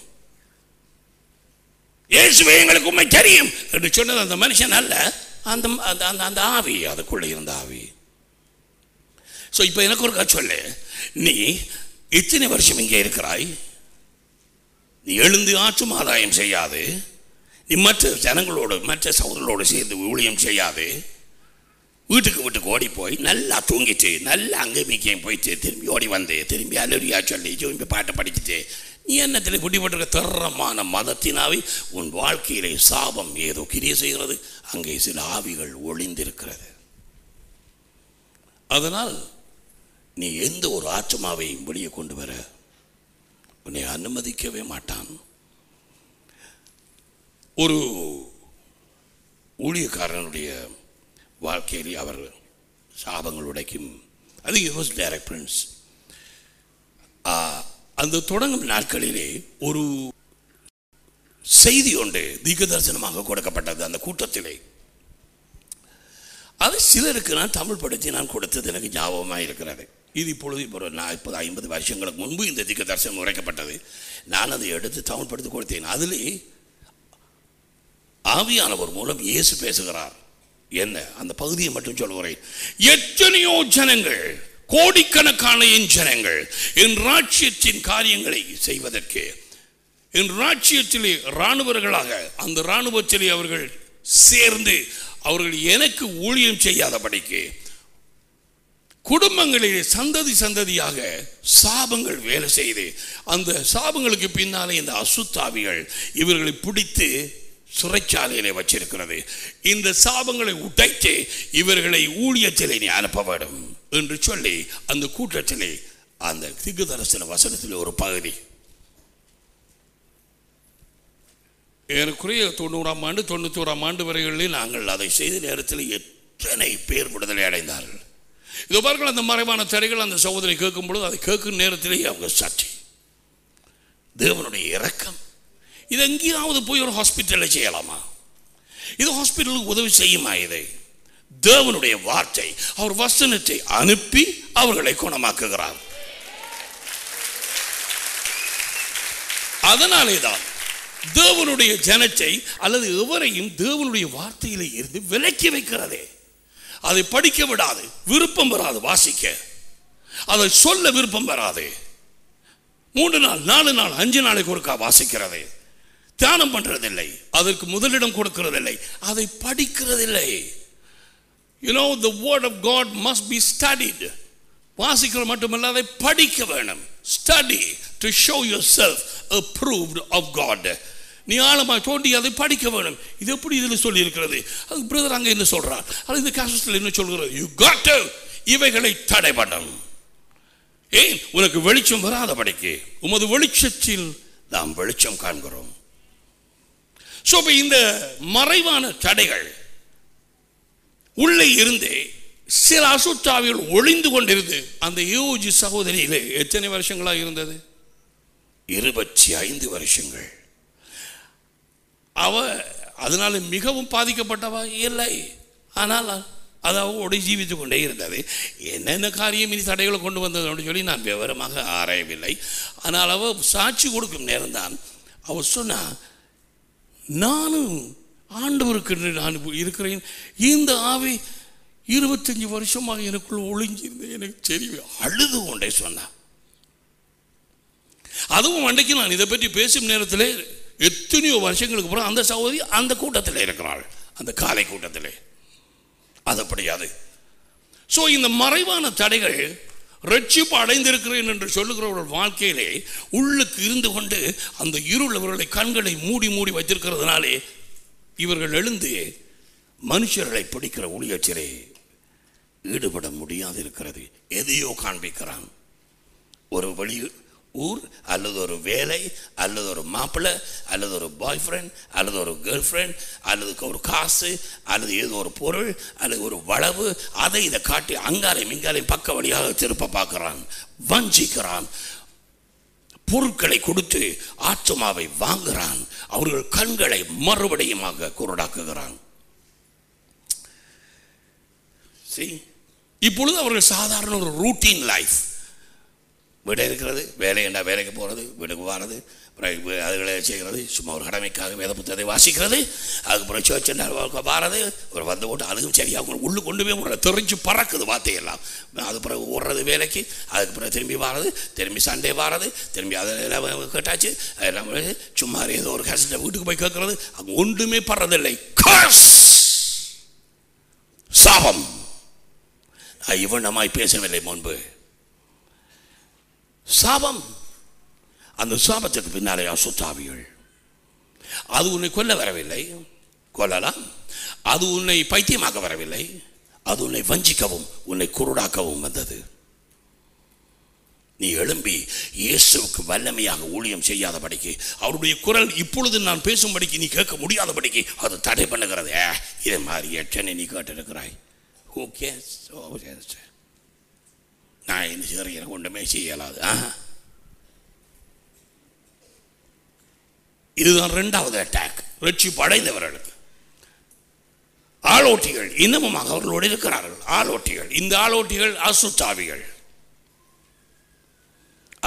இயேசுவே எங்களுக்கு உண்மை தெரியும் என்று சொன்னது அந்த மனுஷன் அல்ல, அந்த அந்த ஆவி, அதுக்குள்ள இருந்த ஆவி. ஸோ இப்போ எனக்கு ஒரு கதை சொல்லு, நீ இத்தனை வருஷம் இங்கே இருக்கிறாய், நீ எழுந்து ஆற்றும் ஆதாயம் செய்யாது, நீ மற்ற ஜனங்களோடு மற்ற சகோதரர்களோடு சேர்ந்து ஊழியம் செய்யாது, வீட்டுக்கு வீட்டுக்கு ஓடி போய் நல்லா தூங்கிட்டு நல்லா அங்கே மிக்கையும் போயிட்டு திரும்பி ஓடி வந்து திரும்பி அலுவலியா சொல்லி திரும்பி பாட்டை படிச்சுட்டு நீ என்னத்தில் குட்டிப்பட்டிருக்க தரமான மதத்தினாவே உன் வாழ்க்கையிலே சாபம் ஏதோ கிரியை செய்கிறது. அங்கே சில ஆவிகள் ஒளிந்திருக்கிறது. அதனால் நீ எந்த ஒரு ஆத்மாவையும் வெளியே கொண்டு வர உன்னை அனுமதிக்கவே மாட்டான். ஒரு ஊழியக்காரனுடைய வாழ்க்கையிலே அவர் சாபங்கள் உடைக்கும். அது யூஸ் டைரக்ட் பிரின்ஸ். அந்த தொடங்கும் நாட்களிலே ஒரு செய்தி ஒன்று தீர்க்க தரிசனமாக கொடுக்கப்பட்டது அந்த கூட்டத்திலே. அது சிலருக்கு நான் தமிழ் படுத்தி நான் கொடுத்தது எனக்கு ஞாபகமாக இருக்கிறது. இது இப்பொழுது இப்போ ஒரு நாற்பது ஐம்பது வருஷங்களுக்கு முன்பு இந்த திக்க தரிசனம் உரைக்கப்பட்டது. நான் அதை எடுத்து தமிழ்படுத்தி கொடுத்தேன். அதிலே ஆவியானவர் மூலம் இயேசு பேசுகிறார். என்ன அந்த பகுதியை மட்டும் சொல்கிறேன். எத்தனையோ ஜனங்கள், கோடிக்கணக்கான என் ஜனங்கள் என் ராஜ்யத்தின் காரியங்களை செய்வதற்கு, என் ராஜ்யத்திலே இராணுவர்களாக அந்த இராணுவத்திலே அவர்கள் சேர்ந்து அவர்கள் எனக்கு ஊழியம் செய்யாதபடிக்கு குடும்பங்களிலே சந்ததி சந்ததியாக சாபங்கள் வேலை செய்து அந்த சாபங்களுக்கு பின்னாலே இந்த அசுத்தாவிகள் இவர்களை பிடித்து சிறைச்சாலையிலே வச்சிருக்கிறது. இந்த சாபங்களை உடைத்து இவர்களை ஊழியத்திலே நீ அனுப்ப வேண்டும் என்று சொல்லி அந்த கூட்டத்திலே அந்த திக்குதரிசன வசனத்தில் ஒரு பகுதி ஏறக்குறைய தொண்ணூறாம் ஆண்டு தொண்ணூத்தோராம் ஆண்டு வரைகளில் நாங்கள் அதை செய்த நேரத்தில் எத்தனை பேர் விடுதலை அடைந்தார்கள். இதோ பாருங்கள், அந்த மறைவான தடைகள் அந்த சகோதரி கேட்கும் பொழுது அதை கேட்கும் நேரத்திலேயே அவங்க சாட்சி. தேவனுடைய இரக்கம். இது எங்கேயாவது போய் ஒரு ஹாஸ்பிட்டலில் செய்யலாமா? இது ஹாஸ்பிட்டலுக்கு உதவி செய்யுமா? இதை தேவனுடைய வார்த்தை, அவர் வசனத்தை அனுப்பி அவர்களை குணமாக்குகிறார். அதனாலே தான் தேவனுடைய ஜனத்தை அல்லது எவரையும் தேவனுடைய வார்த்தையிலே இருந்து விலக்கி வைக்கிறதே. அதை படிக்க விடாது, விருப்பம் வராது, வாசிக்க அதை சொல்ல விருப்பம் வராது. மூன்று நாள் நாலு நாள் அஞ்சு நாளைக்கு ஒருக்கா வாசிக்கிறது, தியானம் பண்றதில்லை, அதற்கு முதலிடம் கொடுக்கிறதில்லை, அதை படிக்கிறதில்லை. You know, the word of God must be studied. வாசிக்கிற மட்டுமல்ல, அதை படிக்க வேணும். Study to show yourself approved of God. நீ ஆழமாக தோண்டி அதை படிக்க வேணும். இது எப்படி இதில் சொல்லி இருக்கிறது? அது பிரதர் அங்கே என்ன சொல்றார், அது இந்த காசத்தில் என்ன சொல்கிறது? You got to இவைகளை தடை பண்ணணும். ஏன்? உனக்கு வெளிச்சம் வராதபடிக்கு. உமது வெளிச்சத்தில் நாம் வெளிச்சம் காண்கிறோம். சோ இந்த மறைவான தடைகள் உள்ளே இருந்தே சில அசுத்தாவிகள் ஒளிந்து கொண்டிருந்து அந்த யோஜி சகோதரியிலே எத்தனை வருஷங்களாக இருந்தது? இருபத்தி ஐந்து வருஷங்கள். அவ அதனால மிகவும் பாதிக்கப்பட்டவா இல்லை. ஆனால் அது அவளோடு ஜீவித்து கொண்டே இருந்தது. என்னென்ன காரியம் இனி தடைகளை கொண்டு வந்தது அப்படின்னு சொல்லி நான் விவரமாக ஆராயவில்லை. ஆனால் அவள் சாட்சி கொடுக்கும் நேரம்தான் அவள் சொன்னா, நானும் ஆண்டவருக்கு நான் இருக்கிறேன், இந்த ஆவி இருபத்தஞ்சு வருஷமாக எனக்குள்ள ஒளிஞ்சிருந்தேன், எனக்கு சரி அழுது கொண்டே சொன்னான். அதுவும் அன்றைக்கு நான் இதை பற்றி பேசும் நேரத்தில் எத்தனையோ வருஷங்களுக்கு அப்புறம் அந்த சகோதரி அந்த கூட்டத்தில் இருக்கிறாள், அந்த காலை கூட்டத்தில். அது அப்படியாது. ஸோ இந்த மறைவான தடைகள் ரட்சிப்பு அடைந்திருக்கிறேன் என்று சொல்லுகிறவர்கள் வாழ்க்கையிலே உள்ளுக்கு இருந்து கொண்டு அந்த இருள் அவர்களை கண்களை மூடி மூடி வைத்திருக்கிறதுனாலே இவர்கள் எழுந்து மனுஷர்களை பிடிக்கிற ஊழியத்திலே ஈடுபட முடியாது இருக்கிறது. எதையோ காண்பிக்கிறான். ஒரு வழி ஊர் அல்லது ஒரு வேலை அல்லது ஒரு மாப்பிள்ளை அல்லது ஒரு பாய் ஃப்ரெண்ட் அல்லது ஒரு கேர்ள் ஃப்ரெண்ட் அல்லது ஒரு காசு அல்லது ஏதோ ஒரு பொருள் அல்லது ஒரு வளவு, அதை இதை காட்டி அங்காலையும் இங்காலையும் பக்க வழியாக திருப்ப பார்க்கிறான், வஞ்சிக்கிறான், பொருட்களை கொடுத்து ஆத்மாவை வாங்குகிறான், அவர்கள் கண்களை மறுபடியுமாக குருடாக்குகிறான். இப்பொழுது அவர்கள் சாதாரண ஒரு ரூட்டீன் லைஃப், வீடு இருக்கிறது, வேலை என்ன வேலைக்கு போகிறது, வீட்டுக்கு வர்றது, அதுகளை செய்கிறது, சும்மா ஒரு கடமைக்காக வேத புத்தகத்தை வாசிக்கிறது, அதுக்கப்புறம் சர்ச் வாரது, ஒரு வந்து போட்டு அதுக்கும் சரி அவங்க உள்ளு கொண்டு போய் உங்களை தெரிஞ்சு பறக்குது வார்த்தையெல்லாம். அது பிறகு ஓடுறது வேலைக்கு, அதுக்கு பிறகு திரும்பி வாரது, திரும்பி சண்டே வாரது, திரும்பி அதெல்லாம் கேட்டாச்சு, அதெல்லாம் சும்மா ஏதோ ஒரு கஷ்டத்தை வீட்டுக்கு போய் கேட்கறது, அங்கே ஒன்றுமே படுறதில்லை. சாபம். இவனமாய் பேசவில்லை முன்பு. சாபம். அந்த சாபத்துக்கு பின்னாலே அசுத்தாவிகள். அது உன்னை கொல்ல வரவில்லை, கொல்லலாம். அது உன்னை பைத்தியமாக்க வரவில்லை, அது உன்னை வஞ்சிக்கவும் உன்னை குருடாக்கவும் வந்தது. நீ எழும்பி இயேசுவுக்கு வல்லமையாக ஊழியம் செய்யாதபடிக்கு, அவருடைய குரல் இப்பொழுது நான் பேசும்படிக்கு நீ கேட்க முடியாதபடிக்கு அது தடை பண்ணுகிறது. இதே மாதிரி எத்தனை நீ கேட்டிருக்கிறாய். Who cares? Oh, yes. நான் என்ன செய்கிறேன், ஒன்றுமே செய்யலாது. இதுதான் இரண்டாவது அட்டாக் ரட்சிப்பு அடைந்தவர்களுக்கு. ஆளோட்டிகள் இன்னமுமாக அவர்களோடு இருக்கிறார்கள். ஆளோட்டிகள், இந்த ஆளோட்டிகள் அசுத்தாவிகள்.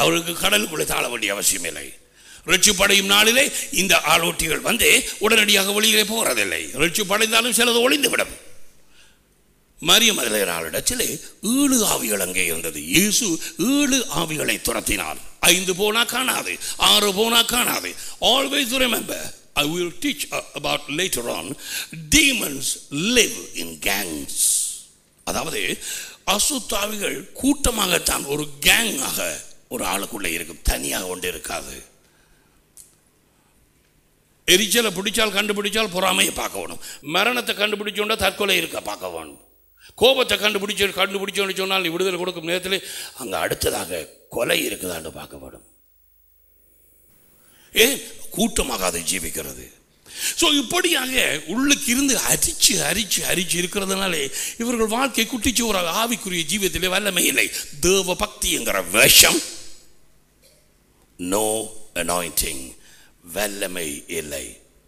அவருக்கு கடலுக்குள்ளே தாழ வேண்டிய அவசியம் இல்லை. ரட்சிப்படையும் நாளிலே இந்த ஆளோட்டிகள் வந்து உடனடியாக வெளியிலே போகிறதில்லை. ரட்சிப்படைந்தாலும் சிலது ஒளிந்துவிடும். மரியம் மதலேனாளிடத்திலே ஏழு ஆவிகள் அங்கே இருந்தது. இயேசு ஏழு ஆவிகளை துரத்தினார். ஐந்து போனா காணாது, ஆறு போனா காணாது. Always remember, I will teach about later on, demons live in gangs. அதாவது அசுத்தாவிகள் கூட்டமாகத்தான் ஒரு கேங்காக ஒரு ஆளுக்குள்ளே இருக்கும், தனியாக கொண்டு இருக்காது. எரிச்சலை பிடிச்சால் கண்டுபிடிச்சால் பொறாமையை பார்க்க வேணும். மரணத்தை கண்டுபிடிச்சோன்னா தற்கொலை இருக்க பார்க்க வேணும். கோபத்தை கண்டுபிடிச்சு கண்டுபிடிச்சோன்னு சொன்னால் விடுதலை கொடுக்கும் நேரத்தில் அங்கே அடுத்ததாக கொலை இருக்குதான்னு பார்க்கப்படும். ஏன் கூட்டமாக அதை ஜீவிக்கிறது. ஸோ இப்படியாக உள்ளுக்கு இருந்து அரிச்சு அரிச்சு அரிச்சு இருக்கிறதுனாலே இவர்கள் வாழ்க்கை குட்டிச்சு ஒரு ஆவிக்குரிய ஜீவியத்திலே வல்லமை இல்லை. தேவ பக்தி என்கிற வேஷம், நோ அனாயிண்டிங், வல்லமை இல்லை.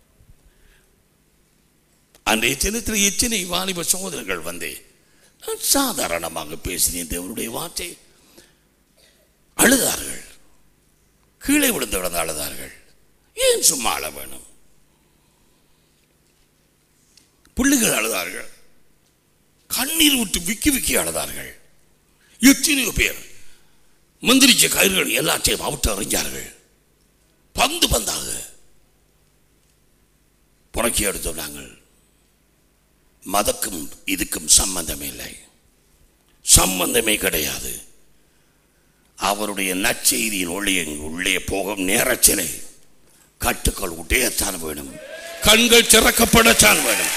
அன்றைய தினத்தில் எத்தனை வாலிப சகோதரர்கள் வந்து நான் சாதாரணமாக பேசினேன் தேவனுடைய வார்த்தை, அழுதார்கள், கீழே விழுந்து விழுந்து அழுதார்கள். ஏன் சும்மா அழ வேணும்? பிள்ளைகள் அழுதார்கள், கண்ணீர் விட்டு விக்கி விக்கி அழுதார்கள். எத்தனையோ பேர் மந்திரிச்ச கயிறுகள் எல்லாத்தையும் அவுட்டு அறிஞ்சார்கள். பந்து பந்தாக புறக்கி எடுத்துள்ளாங்கள். மதக்கும் இதுக்கும் சம்பந்தமே இல்லை, சம்பந்தமே கிடையாது. அவருடைய நற்செய்தியின் ஒளியை உள்ளே போகும் நேரச்சிலை கட்டுக்கள் உடையத்தான் வேணும், கண்கள் திறக்கப்படத்தான் வேணும்.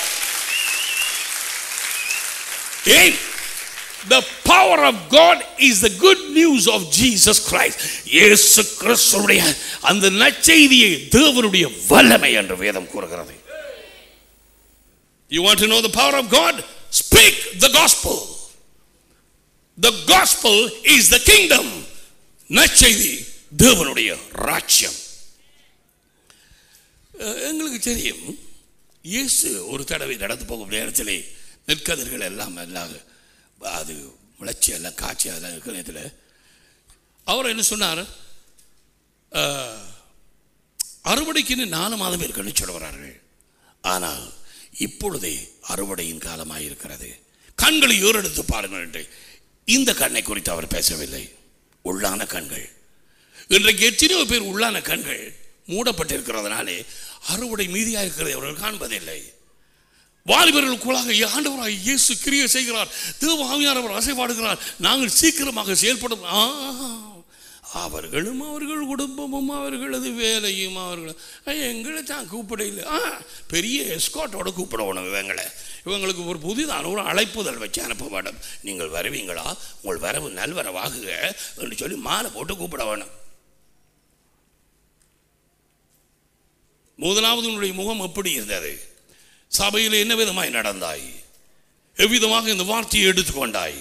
ஏன்? The power of God is the good news of Jesus Christ. இயேசு கிறிஸ்துவுடைய அந்த நற்செய்தியை தேவனுடைய வல்லமை என்று வேதம் கூறுகிறது. You want to know the power of God? Speak the gospel. The gospel is the kingdom. நற்செய்தி தேவனுடைய ராஜ்யம். எங்களுக்கு தெரியும், இயேசு ஒரு தடவை நடந்து போகும் நேரத்திலே நெற்கதிர்கள் எல்லாம் எல்லாம் அது முளைச்சி எல்லாம் காய்ச்சி அதெல்லாம் இருக்கிற நேரத்தில் அவர் என்ன சொன்னார்? அறுவடைக்குன்னு நாலு மாதம் இருக்குன்னு சொல்லுகிறார்கள். ஆனால் இப்பொழுதே அறுவடையின் காலமாக இருக்கிறது, கண்களை ஏறெடுத்து பாருங்கள் என்று. இந்த கண்ணை குறித்து அவர் பேசவில்லை. உள்ளான கண்கள். இன்றைக்கு எத்தனையோ பேர் உள்ளான கண்கள் மூடப்பட்டிருக்கிறதுனாலே அறுவடை மீதியாக இருக்கிறதை அவர்கள் காண்பதில்லை. வாலிபர்களுக்குள்ளாக ஆண்டவராய் இயேசு கிரியை செய்கிறார், தேவ ஆவியானவர் அசைவாடுகிறார், நாங்கள் சீக்கிரமாக செயல்படும். அவர்களும் அவர்கள் குடும்பமும் அவர்களது வேலையும் அவர்கள் எங்களை தான் கூப்பிடையில் பெரிய எஸ்காட்டோட கூப்பிடணும். இவங்களை இவங்களுக்கு ஒரு புதிதான ஒரு அழைப்புதல் வச்சு அனுப்ப வேண்டும். நீங்கள் வருவீங்களா, உங்கள் வரவு நல்வரவாகுக என்று சொல்லி மாலை போட்டு கூப்பிட வேணும். முதலாவது உன்னுடைய முகம் எப்படி இருந்தது? சபையில் என்ன விதமாய் நடந்தாய்? எவ்விதமாக இந்த வார்த்தையை எடுத்துக்கொண்டாய்?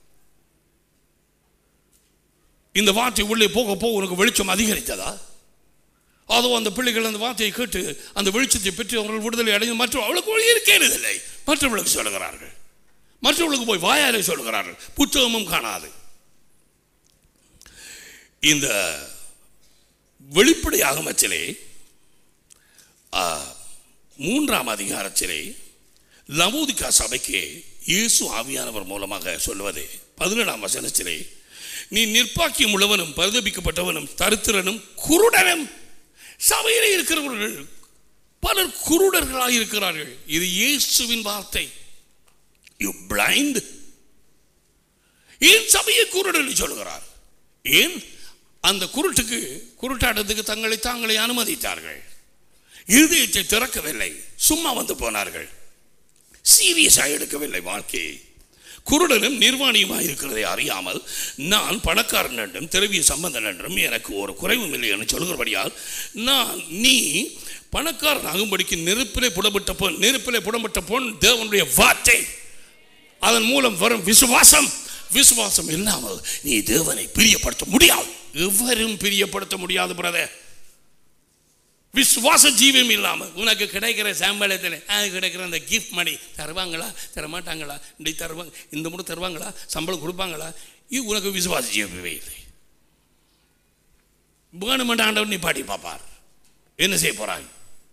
இந்த வார்த்தை உள்ளே போக போக உனக்கு வெளிச்சம் அதிகரித்ததா? அதோ அந்த பிள்ளைகள் அந்த வார்த்தையை கேட்டு அந்த வெளிச்சத்தை பெற்று அவர்கள் விடுதலை அடைந்து மற்ற அவளுக்கு ஒளி இருக்கிறதில்லை, மற்றவர்களுக்கு சொல்லுகிறார்கள், மற்றவர்களுக்கு போய் வாயாலே சொல்லுகிறார்கள், புத்தகமும் காணாது. இந்த வெளிப்படையாகமத்திலே மூன்றாம் அதிகாரத்திலே லவோதிக்கா சபைக்கு இயேசு ஆவியானவர் மூலமாக சொல்வது பதினேழாம் வசனத்திலே, நீ நிர்பாக்கியம் உள்ளவனும் பரிதபிக்கப்பட்டவனும் தரித்திரனும் குருடனும். சபையிலே இருக்கிறவர்கள் பலர் குருடர்களாக இருக்கிறார்கள். இது இயேசுவின் வார்த்தை. You blind. ஏன் சபையை குருடன் சொல்கிறார்? ஏன் அந்த குருட்டுக்கு குருட்டாட்டத்துக்கு தங்களை தாங்களை அனுமதித்தார்கள். இருதயத்தை திறக்கவில்லை, சும்மா வந்து போனார்கள், சீரியஸாக எடுக்கவில்லை வாழ்க்கையை. குருடனும் நிர்வாணியுமாக இருக்கிறதை அறியாமல் நான் பணக்காரன் என்றும் திரவிய சம்பந்தன் என்றும் எனக்கு ஒரு குறைவும் இல்லை என்று சொல்கிறபடியால் நான் நீ பணக்காரன் ஆகும்படிக்கு நெருப்பிலே புடப்பட்ட பொன் நெருப்பிலே புடப்பட்ட பொன் தேவனுடைய வார்த்தை, அதன் மூலம் வரும் விசுவாசம். விசுவாசம் இல்லாமல் நீ தேவனை பிரியப்படுத்த முடியாது. எவரும் பிரியப்படுத்த முடியாது பிரதர். விசுவாச ஜீவம் இல்லாமல் உனக்கு கிடைக்கிற சம்பளத்தில் அது கிடைக்கிற அந்த கிஃப்ட் மணி தருவாங்களா தரமாட்டாங்களா, இப்படி தருவாங்க, இந்த முறை தருவாங்களா, சம்பளம் கொடுப்பாங்களா, இது உனக்கு விசுவாச ஜீவமே இல்லை. வேணுமென்ற ஆண்டவர் நீ பாடி பார்ப்பார். என்ன செய்ய போறாய்?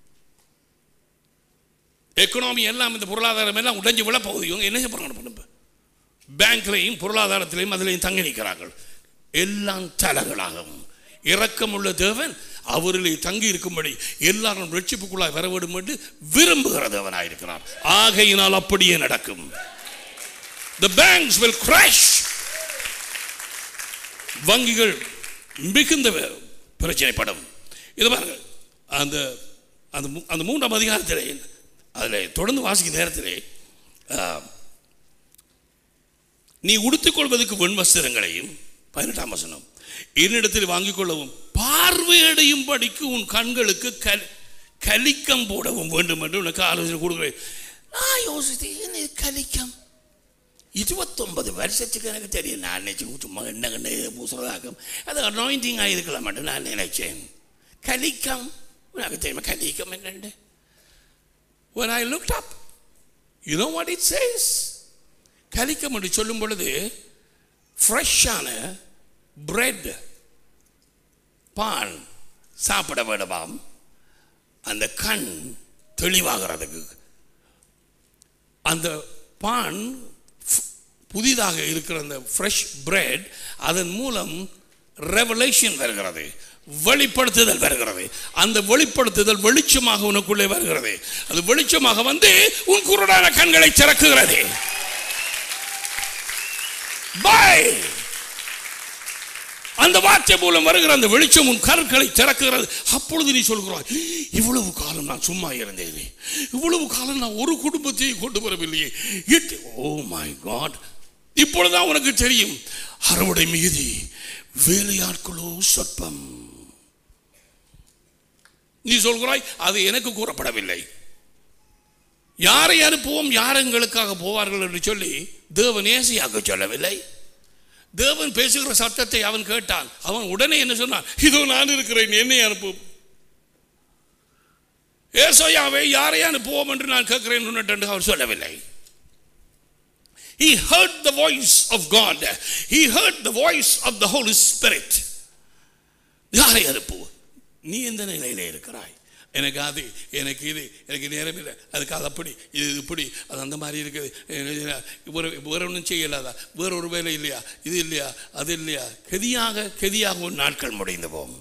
எக்கனாமி எல்லாம் இந்த பொருளாதாரம் எல்லாம் உடைஞ்சு விழ போகுது. இவங்க என்ன செய்ய போறாங்க? பேங்க்லையும் பொருளாதாரத்திலையும் அதிலையும் தங்கி நிற்கிறார்கள். எல்லாம் தலைகளாகும். இரக்கமுள்ள தேவன் அவரிலே தங்கி இருக்கும்படி எல்லாரும் ரட்சிப்புக்குள்ளாய் வர வேண்டும் என்று விரும்புகிற தேவனாயிருக்கிறார். ஆகையினால் அப்படியே நடக்கும். The banks will crash. வங்கிகள் மிகுந்த பிரச்சனைப்படும். இது பாருங்க, அந்த அந்த மூன்றாம் அதிகாரத்திலே அதில் தொடர்ந்து வாசிக்கும் நேரத்திலே நீ உடுத்திக்கொள்வதற்கு வெண் வஸ்திரங்களையும், பதினெட்டாம் வசனம், என்னிடத்தில் வாங்கிக் கொள்ளவும் பார்வையடையும் படிக்கு உன் கண்களுக்கு கல் கலிக்கம் போடவும் வேண்டும் என்று உனக்கு ஆலோசனை கொடுக்கிறேன். நான் யோசித்தேன், கலிக்கம் இருபத்தொன்பது வருஷத்துக்கு எனக்கு தெரியும். நான் நினைச்சேன் சும்மா என்ன கண்ணு பூசுறதாக்கும், அது அனாயிண்டிங்காக இருக்கலாம் மட்டும் நான் நினைச்சேன். கலிக்கம் உனக்கு தெரியுமா? கலிக்கம் என்னண்டு? When I looked up, you know what it says? கலிக்கம் என்று சொல்லும் பொழுது ஃப்ரெஷ்ஷான பிரெட் பான் சாப்பிட வேண்டுமாம், அந்த கண் தெளிவாகிறதுக்கு. அந்த பான் புதிதாக இருக்கிற அந்த ஃப்ரெஷ் பிரெட், அதன் மூலம் ரெவலேஷன் வருகிறது, வெளிப்படுத்துதல் வருகிறது. அந்த வெளிப்படுத்துதல் வெளிச்சமாக உனக்குள்ளே வருகிறது. அது வெளிச்சமாக வந்து உன் குருடான கண்களை திறக்குகிறது. பாய், அந்த வார்த்தை மூலம் வருகிற அந்த வெளிச்சம் உன் கண்களை திறக்குகிறது. அப்பொழுது நீ சொல்கிறாய், இவ்வளவு காலம் நான் சும்மா இருந்தேனே, இவ்வளவு காலம் நான் ஒரு குடும்பத்தையும் கொண்டு வரவில்லையே. ஓ மை காட், இப்பொழுதுதான் உனக்கு தெரியும், அறுவடை மிகுதி, வேலையாட்களோ சொற்பம். நீ சொல்கிறாய், அது எனக்கு கூறப்படவில்லை. யாரை அனுப்புவோம், யார் எங்களுக்காக போவார்கள் என்று சொல்லி தேவன் ஏசியாக சொல்லவில்லை. தேவன் பேசுகிற சத்தத்தை அவன் கேட்டான். அவன் உடனே என்ன சொன்னான்? இதோ நான் இருக்கிறேன், என்னை அனுப்பும். ஏசாயாவை யாரை அனுப்புவோம் என்று நான் கேட்கிறேன் என்று அவர் சொல்லவில்லை. He heard the voice of God. He heard the voice of the Holy Spirit. யாரை அனுப்புவோம்? நீ எந்த நிலையிலே இருக்கிறாய்? எனக்கு அது, எனக்கு இது, எனக்கு நேரம் இல்லை, அதுக்கு அது அப்படி, இது இப்படி, அது அந்த மாதிரி இருக்குது, வேறு வேறு ஒன்றும் செய்யலாதா, வேற ஒரு வேலை இல்லையா, இது இல்லையா, அது இல்லையா, கெதியாக கெதியாக ஒரு நாட்கள் முடிந்து போகும்.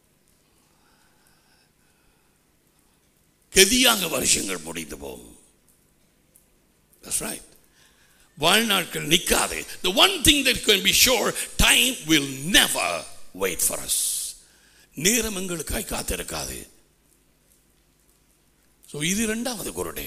கெதியாக வருஷங்கள் முடிந்து போகும். That's right. வாழ்நாட்கள் நிற்காது. The one thing that can be sure, time will never wait for us. நேரம் எங்களுக்காய் காத்திருக்காது. ஸோ இது இரண்டாவது குருடே,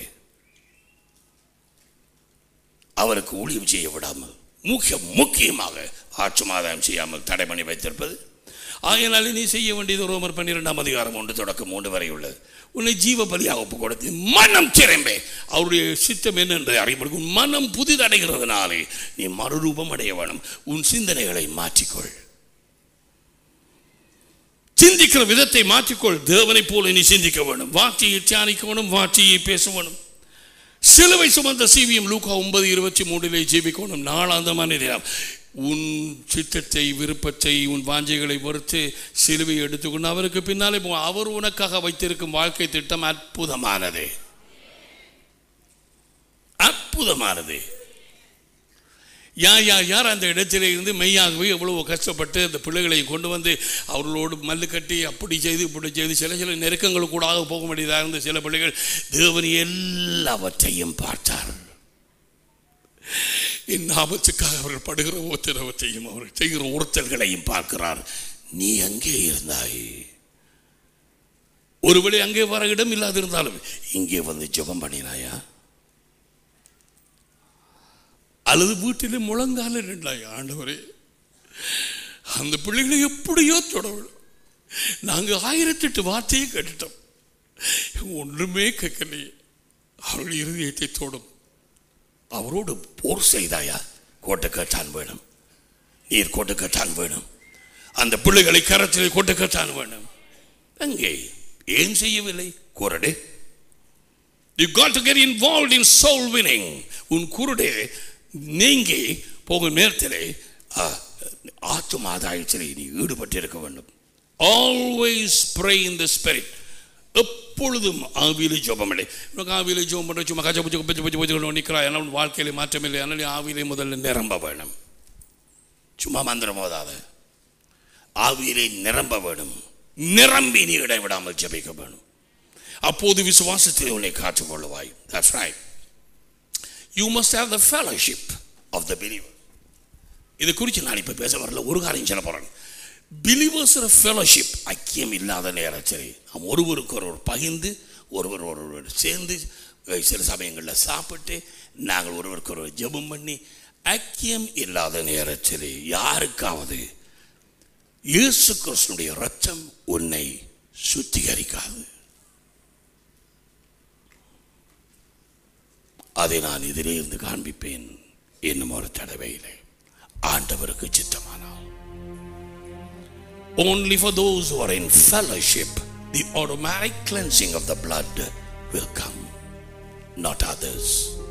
அவருக்கு ஊழியம் செய்ய விடாமல், முக்கிய முக்கியமாக ஆட்சுமாதாயம் செய்யாமல் தடை பண்ணி வைத்திருப்பது. ஆகையினாலே நீ செய்ய வேண்டியது ரோமர் பன்னிரெண்டாம் அதிகாரம் ஒன்று தொடக்கம் மூன்று வரை உள்ளது. உன்னை ஜீவ பலியாக ஒப்பு கொடுத்து மனம் திரும்பே அவருடைய சித்தம் என்ன என்று அறிய உன் மனம் புதிதடைகிறதுனாலே நீ மறுரூபம் அடைய வேணும். உன் சிந்தனைகளை மாற்றிக்கொள், சிந்திக்கிற விதத்தை மாற்றிக்கொள். தேவனை போல நீ சிந்திக்க வேண்டும், வார்த்தையை தியானிக்க வேண்டும், வார்த்தையை பேச வேண்டும். சிலுவை சுமந்த சீவியம் லூக்கா ஒன்பது இருபத்தி மூன்றிலே ஜீவிக்கணும். நாளாந்தமான நேரம் உன் சித்தத்தை, விருப்பத்தை, உன் வாஞ்சைகளை பொறுத்து சிலுவை எடுத்துக்கொண்டு அவருக்கு பின்னாலே போ. அவர் உனக்காக வைத்திருக்கும் வாழ்க்கை திட்டம் அற்புதமானது, அற்புதமானது. யார் யார் யார் அந்த இடத்திலே இருந்து மெய்யாகவே எவ்வளவு கஷ்டப்பட்டு அந்த பிள்ளைகளையும் கொண்டு வந்து அவர்களோடு மல்லு கட்டி அப்படி செய்து இப்படி செய்து சில சில நெருக்கங்கள் கூட போக வேண்டியதாக இருந்த சில பிள்ளைகள் தேவன் எல்லாவற்றையும் பார்த்தார். என் ஆபத்துக்காக அவர்கள் படுகிற உத்தரவத்தையும் அவர்கள் செய்கிற உறுத்தல்களையும் பார்க்கிறார். நீ அங்கே இருந்தாய். ஒருவேளை அங்கே வர இடம் இல்லாதிருந்தாலும் இங்கே வந்து ஜெபம் பண்ணினாயா? அல்லது வீட்டிலே முழங்கால நின்றாய்? ஆண்டவரே, அந்த பிள்ளைகளை எப்படியோ தொடரும். நாங்கள் ஆயிரத்தி எட்டு வார்த்தையை கேட்டுட்டோம், ஒன்றுமே கேட்கலையே. அவர்கள் இருதயத்தை தோடும். அவரோடு போர் செய்தாயா? கோட்டை கட்டான் வேணும், நீர் கோட்டை கட்டான் வேணும், அந்த பிள்ளைகளை கரத்திலே கோட்டை கட்டான் வேணும். அங்கே ஏன் செய்யவில்லை? குருடே, you got to get involved in soul winning. உன் குருடே நீங்கி போகும் நேரத்திலே ஆத்துமாதாயத்திலே நீ ஈடுபட்டு இருக்க வேண்டும். Always pray in the spirit. எப்பொழுதும் ஆவியிலே ஜெபம் பண்ணு. உனக்கு ஆவியிலே ஜெபம் பண்ற சும்மா கச்ச புச்ச புச்ச புச்ச புச்ச நிற்கிறாய். ஆனால் வாழ்க்கையிலே மாற்றம் இல்லை. ஆனால் ஆவியிலே முதல்ல நிரம்ப வேணும். சும்மா மந்திரம் ஓதாத. ஆவியிலே நிரம்ப வேணும். நிரம்பி நீ இடைவிடாமல் ஜெபிக்க வேணும். அப்போது விசுவாசத்தில் உன்னை காத்துக்கொள்ளுவாய். That's right. You must have the fellowship of the believer. இது குறித்து நான் இப்போ பேச வரல. ஒரு காரியம் சொல்ல போறேன். Believers are fellowship. ஐக்கியம் இல்லாத நேரத்தில் நாம் ஒருவருக்கு ஒருவர் பகிர்ந்து ஒருவர் ஒருவர் சேர்ந்து சில சமயங்களில் சாப்பிட்டு நாங்கள் ஒருவருக்கு ஒருவர் ஜெபம் பண்ணி ஐக்கியம் இல்லாத நேரத்தில் யாருக்காவது இயேசு கிறிஸ்துவினுடைய இரத்தம் உன்னை சுத்திகரிக்காது. அதை நான் இதிலே இருந்து காண்பிப்பேன். இன்னும் ஒரு தடவையிலே ஆண்டவருக்கு சித்தமானால் only for those who are in fellowship the automatic cleansing of the blood will come, not others.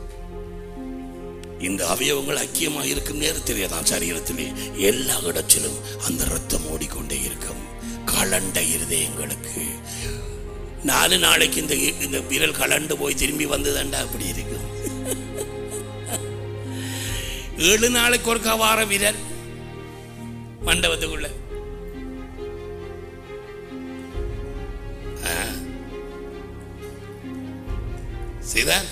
இந்த அவயவங்கள் ஐக்கியமாக இருக்கும் நேரத்திலே தான் சரீரத்திலே எல்லா இடத்திலும் அந்த இரத்தம் ஓடிக்கொண்டே இருக்கும். கலண்ட இருதயங்களுக்கு நாலு நாளைக்கு இந்த இந்த விரல் கலண்டு போய் திரும்பி வந்ததுண்டா அப்படி இருக்கும். ஏழு நாளைக்கு ஒருக்கா வார விரல் மண்டபத்துக்குள்ள see that?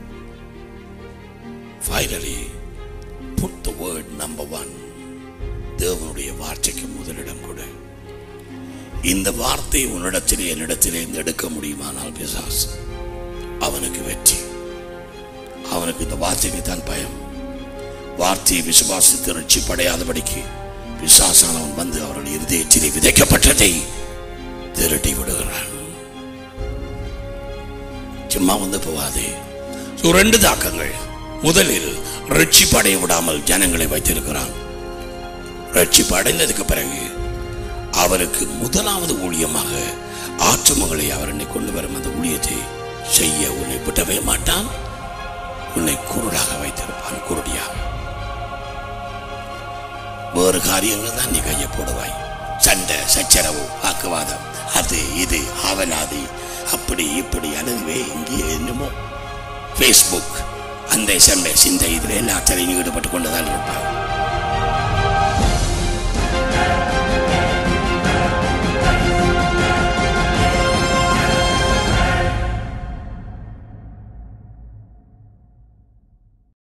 Finally put the word number one. தேவனுடைய வார்த்தைக்கு முதலிடம் கொடு. இந்த வார்த்தை உன்னிடத்திலே என்னிடத்திலே எடுக்க முடியுமானால் பிசாசு அவனுக்கு வெற்றி. அவனுக்கு இந்த வார்த்தைக்கு தான் பயம். வார்த்தையை விசுவாசித்து ரட்சிப்படையாதபடிக்கு பிசாசானவன் வந்து அவர்கள் இருதயத்திலே விதைக்கப்பட்டதை திருடி விடுகிறான். சும்மா வந்து போவாதே. ரெண்டு தாக்கங்கள். முதலில் ரட்சிப்படைய விடாமல் ஜனங்களை வைத்திருக்கிறான். ரட்சிப்பு அடைந்ததுக்கு பிறகு அவருக்கு முதலாவது ஊழியமாக ஆற்றுமகளை அவர் என்னை கொண்டு வரும் அந்த ஊழியத்தை செய்ய உன்னை விடவே மாட்டான். உன்னை குருடாக வைத்திருப்பான். குருடியாக வேறு காரியங்கள் தான் நீ கையை போடுவாய். சண்டை சச்சரவு வாக்குவாதம் அது இது அவனாதி அப்படி இப்படி அழுதுவே இங்கே என்னமோ ஃபேஸ்புக் அந்த சிந்தை இதில் எல்லாத்திலையும் ஈடுபட்டு கொண்டுதான் இருப்பார்.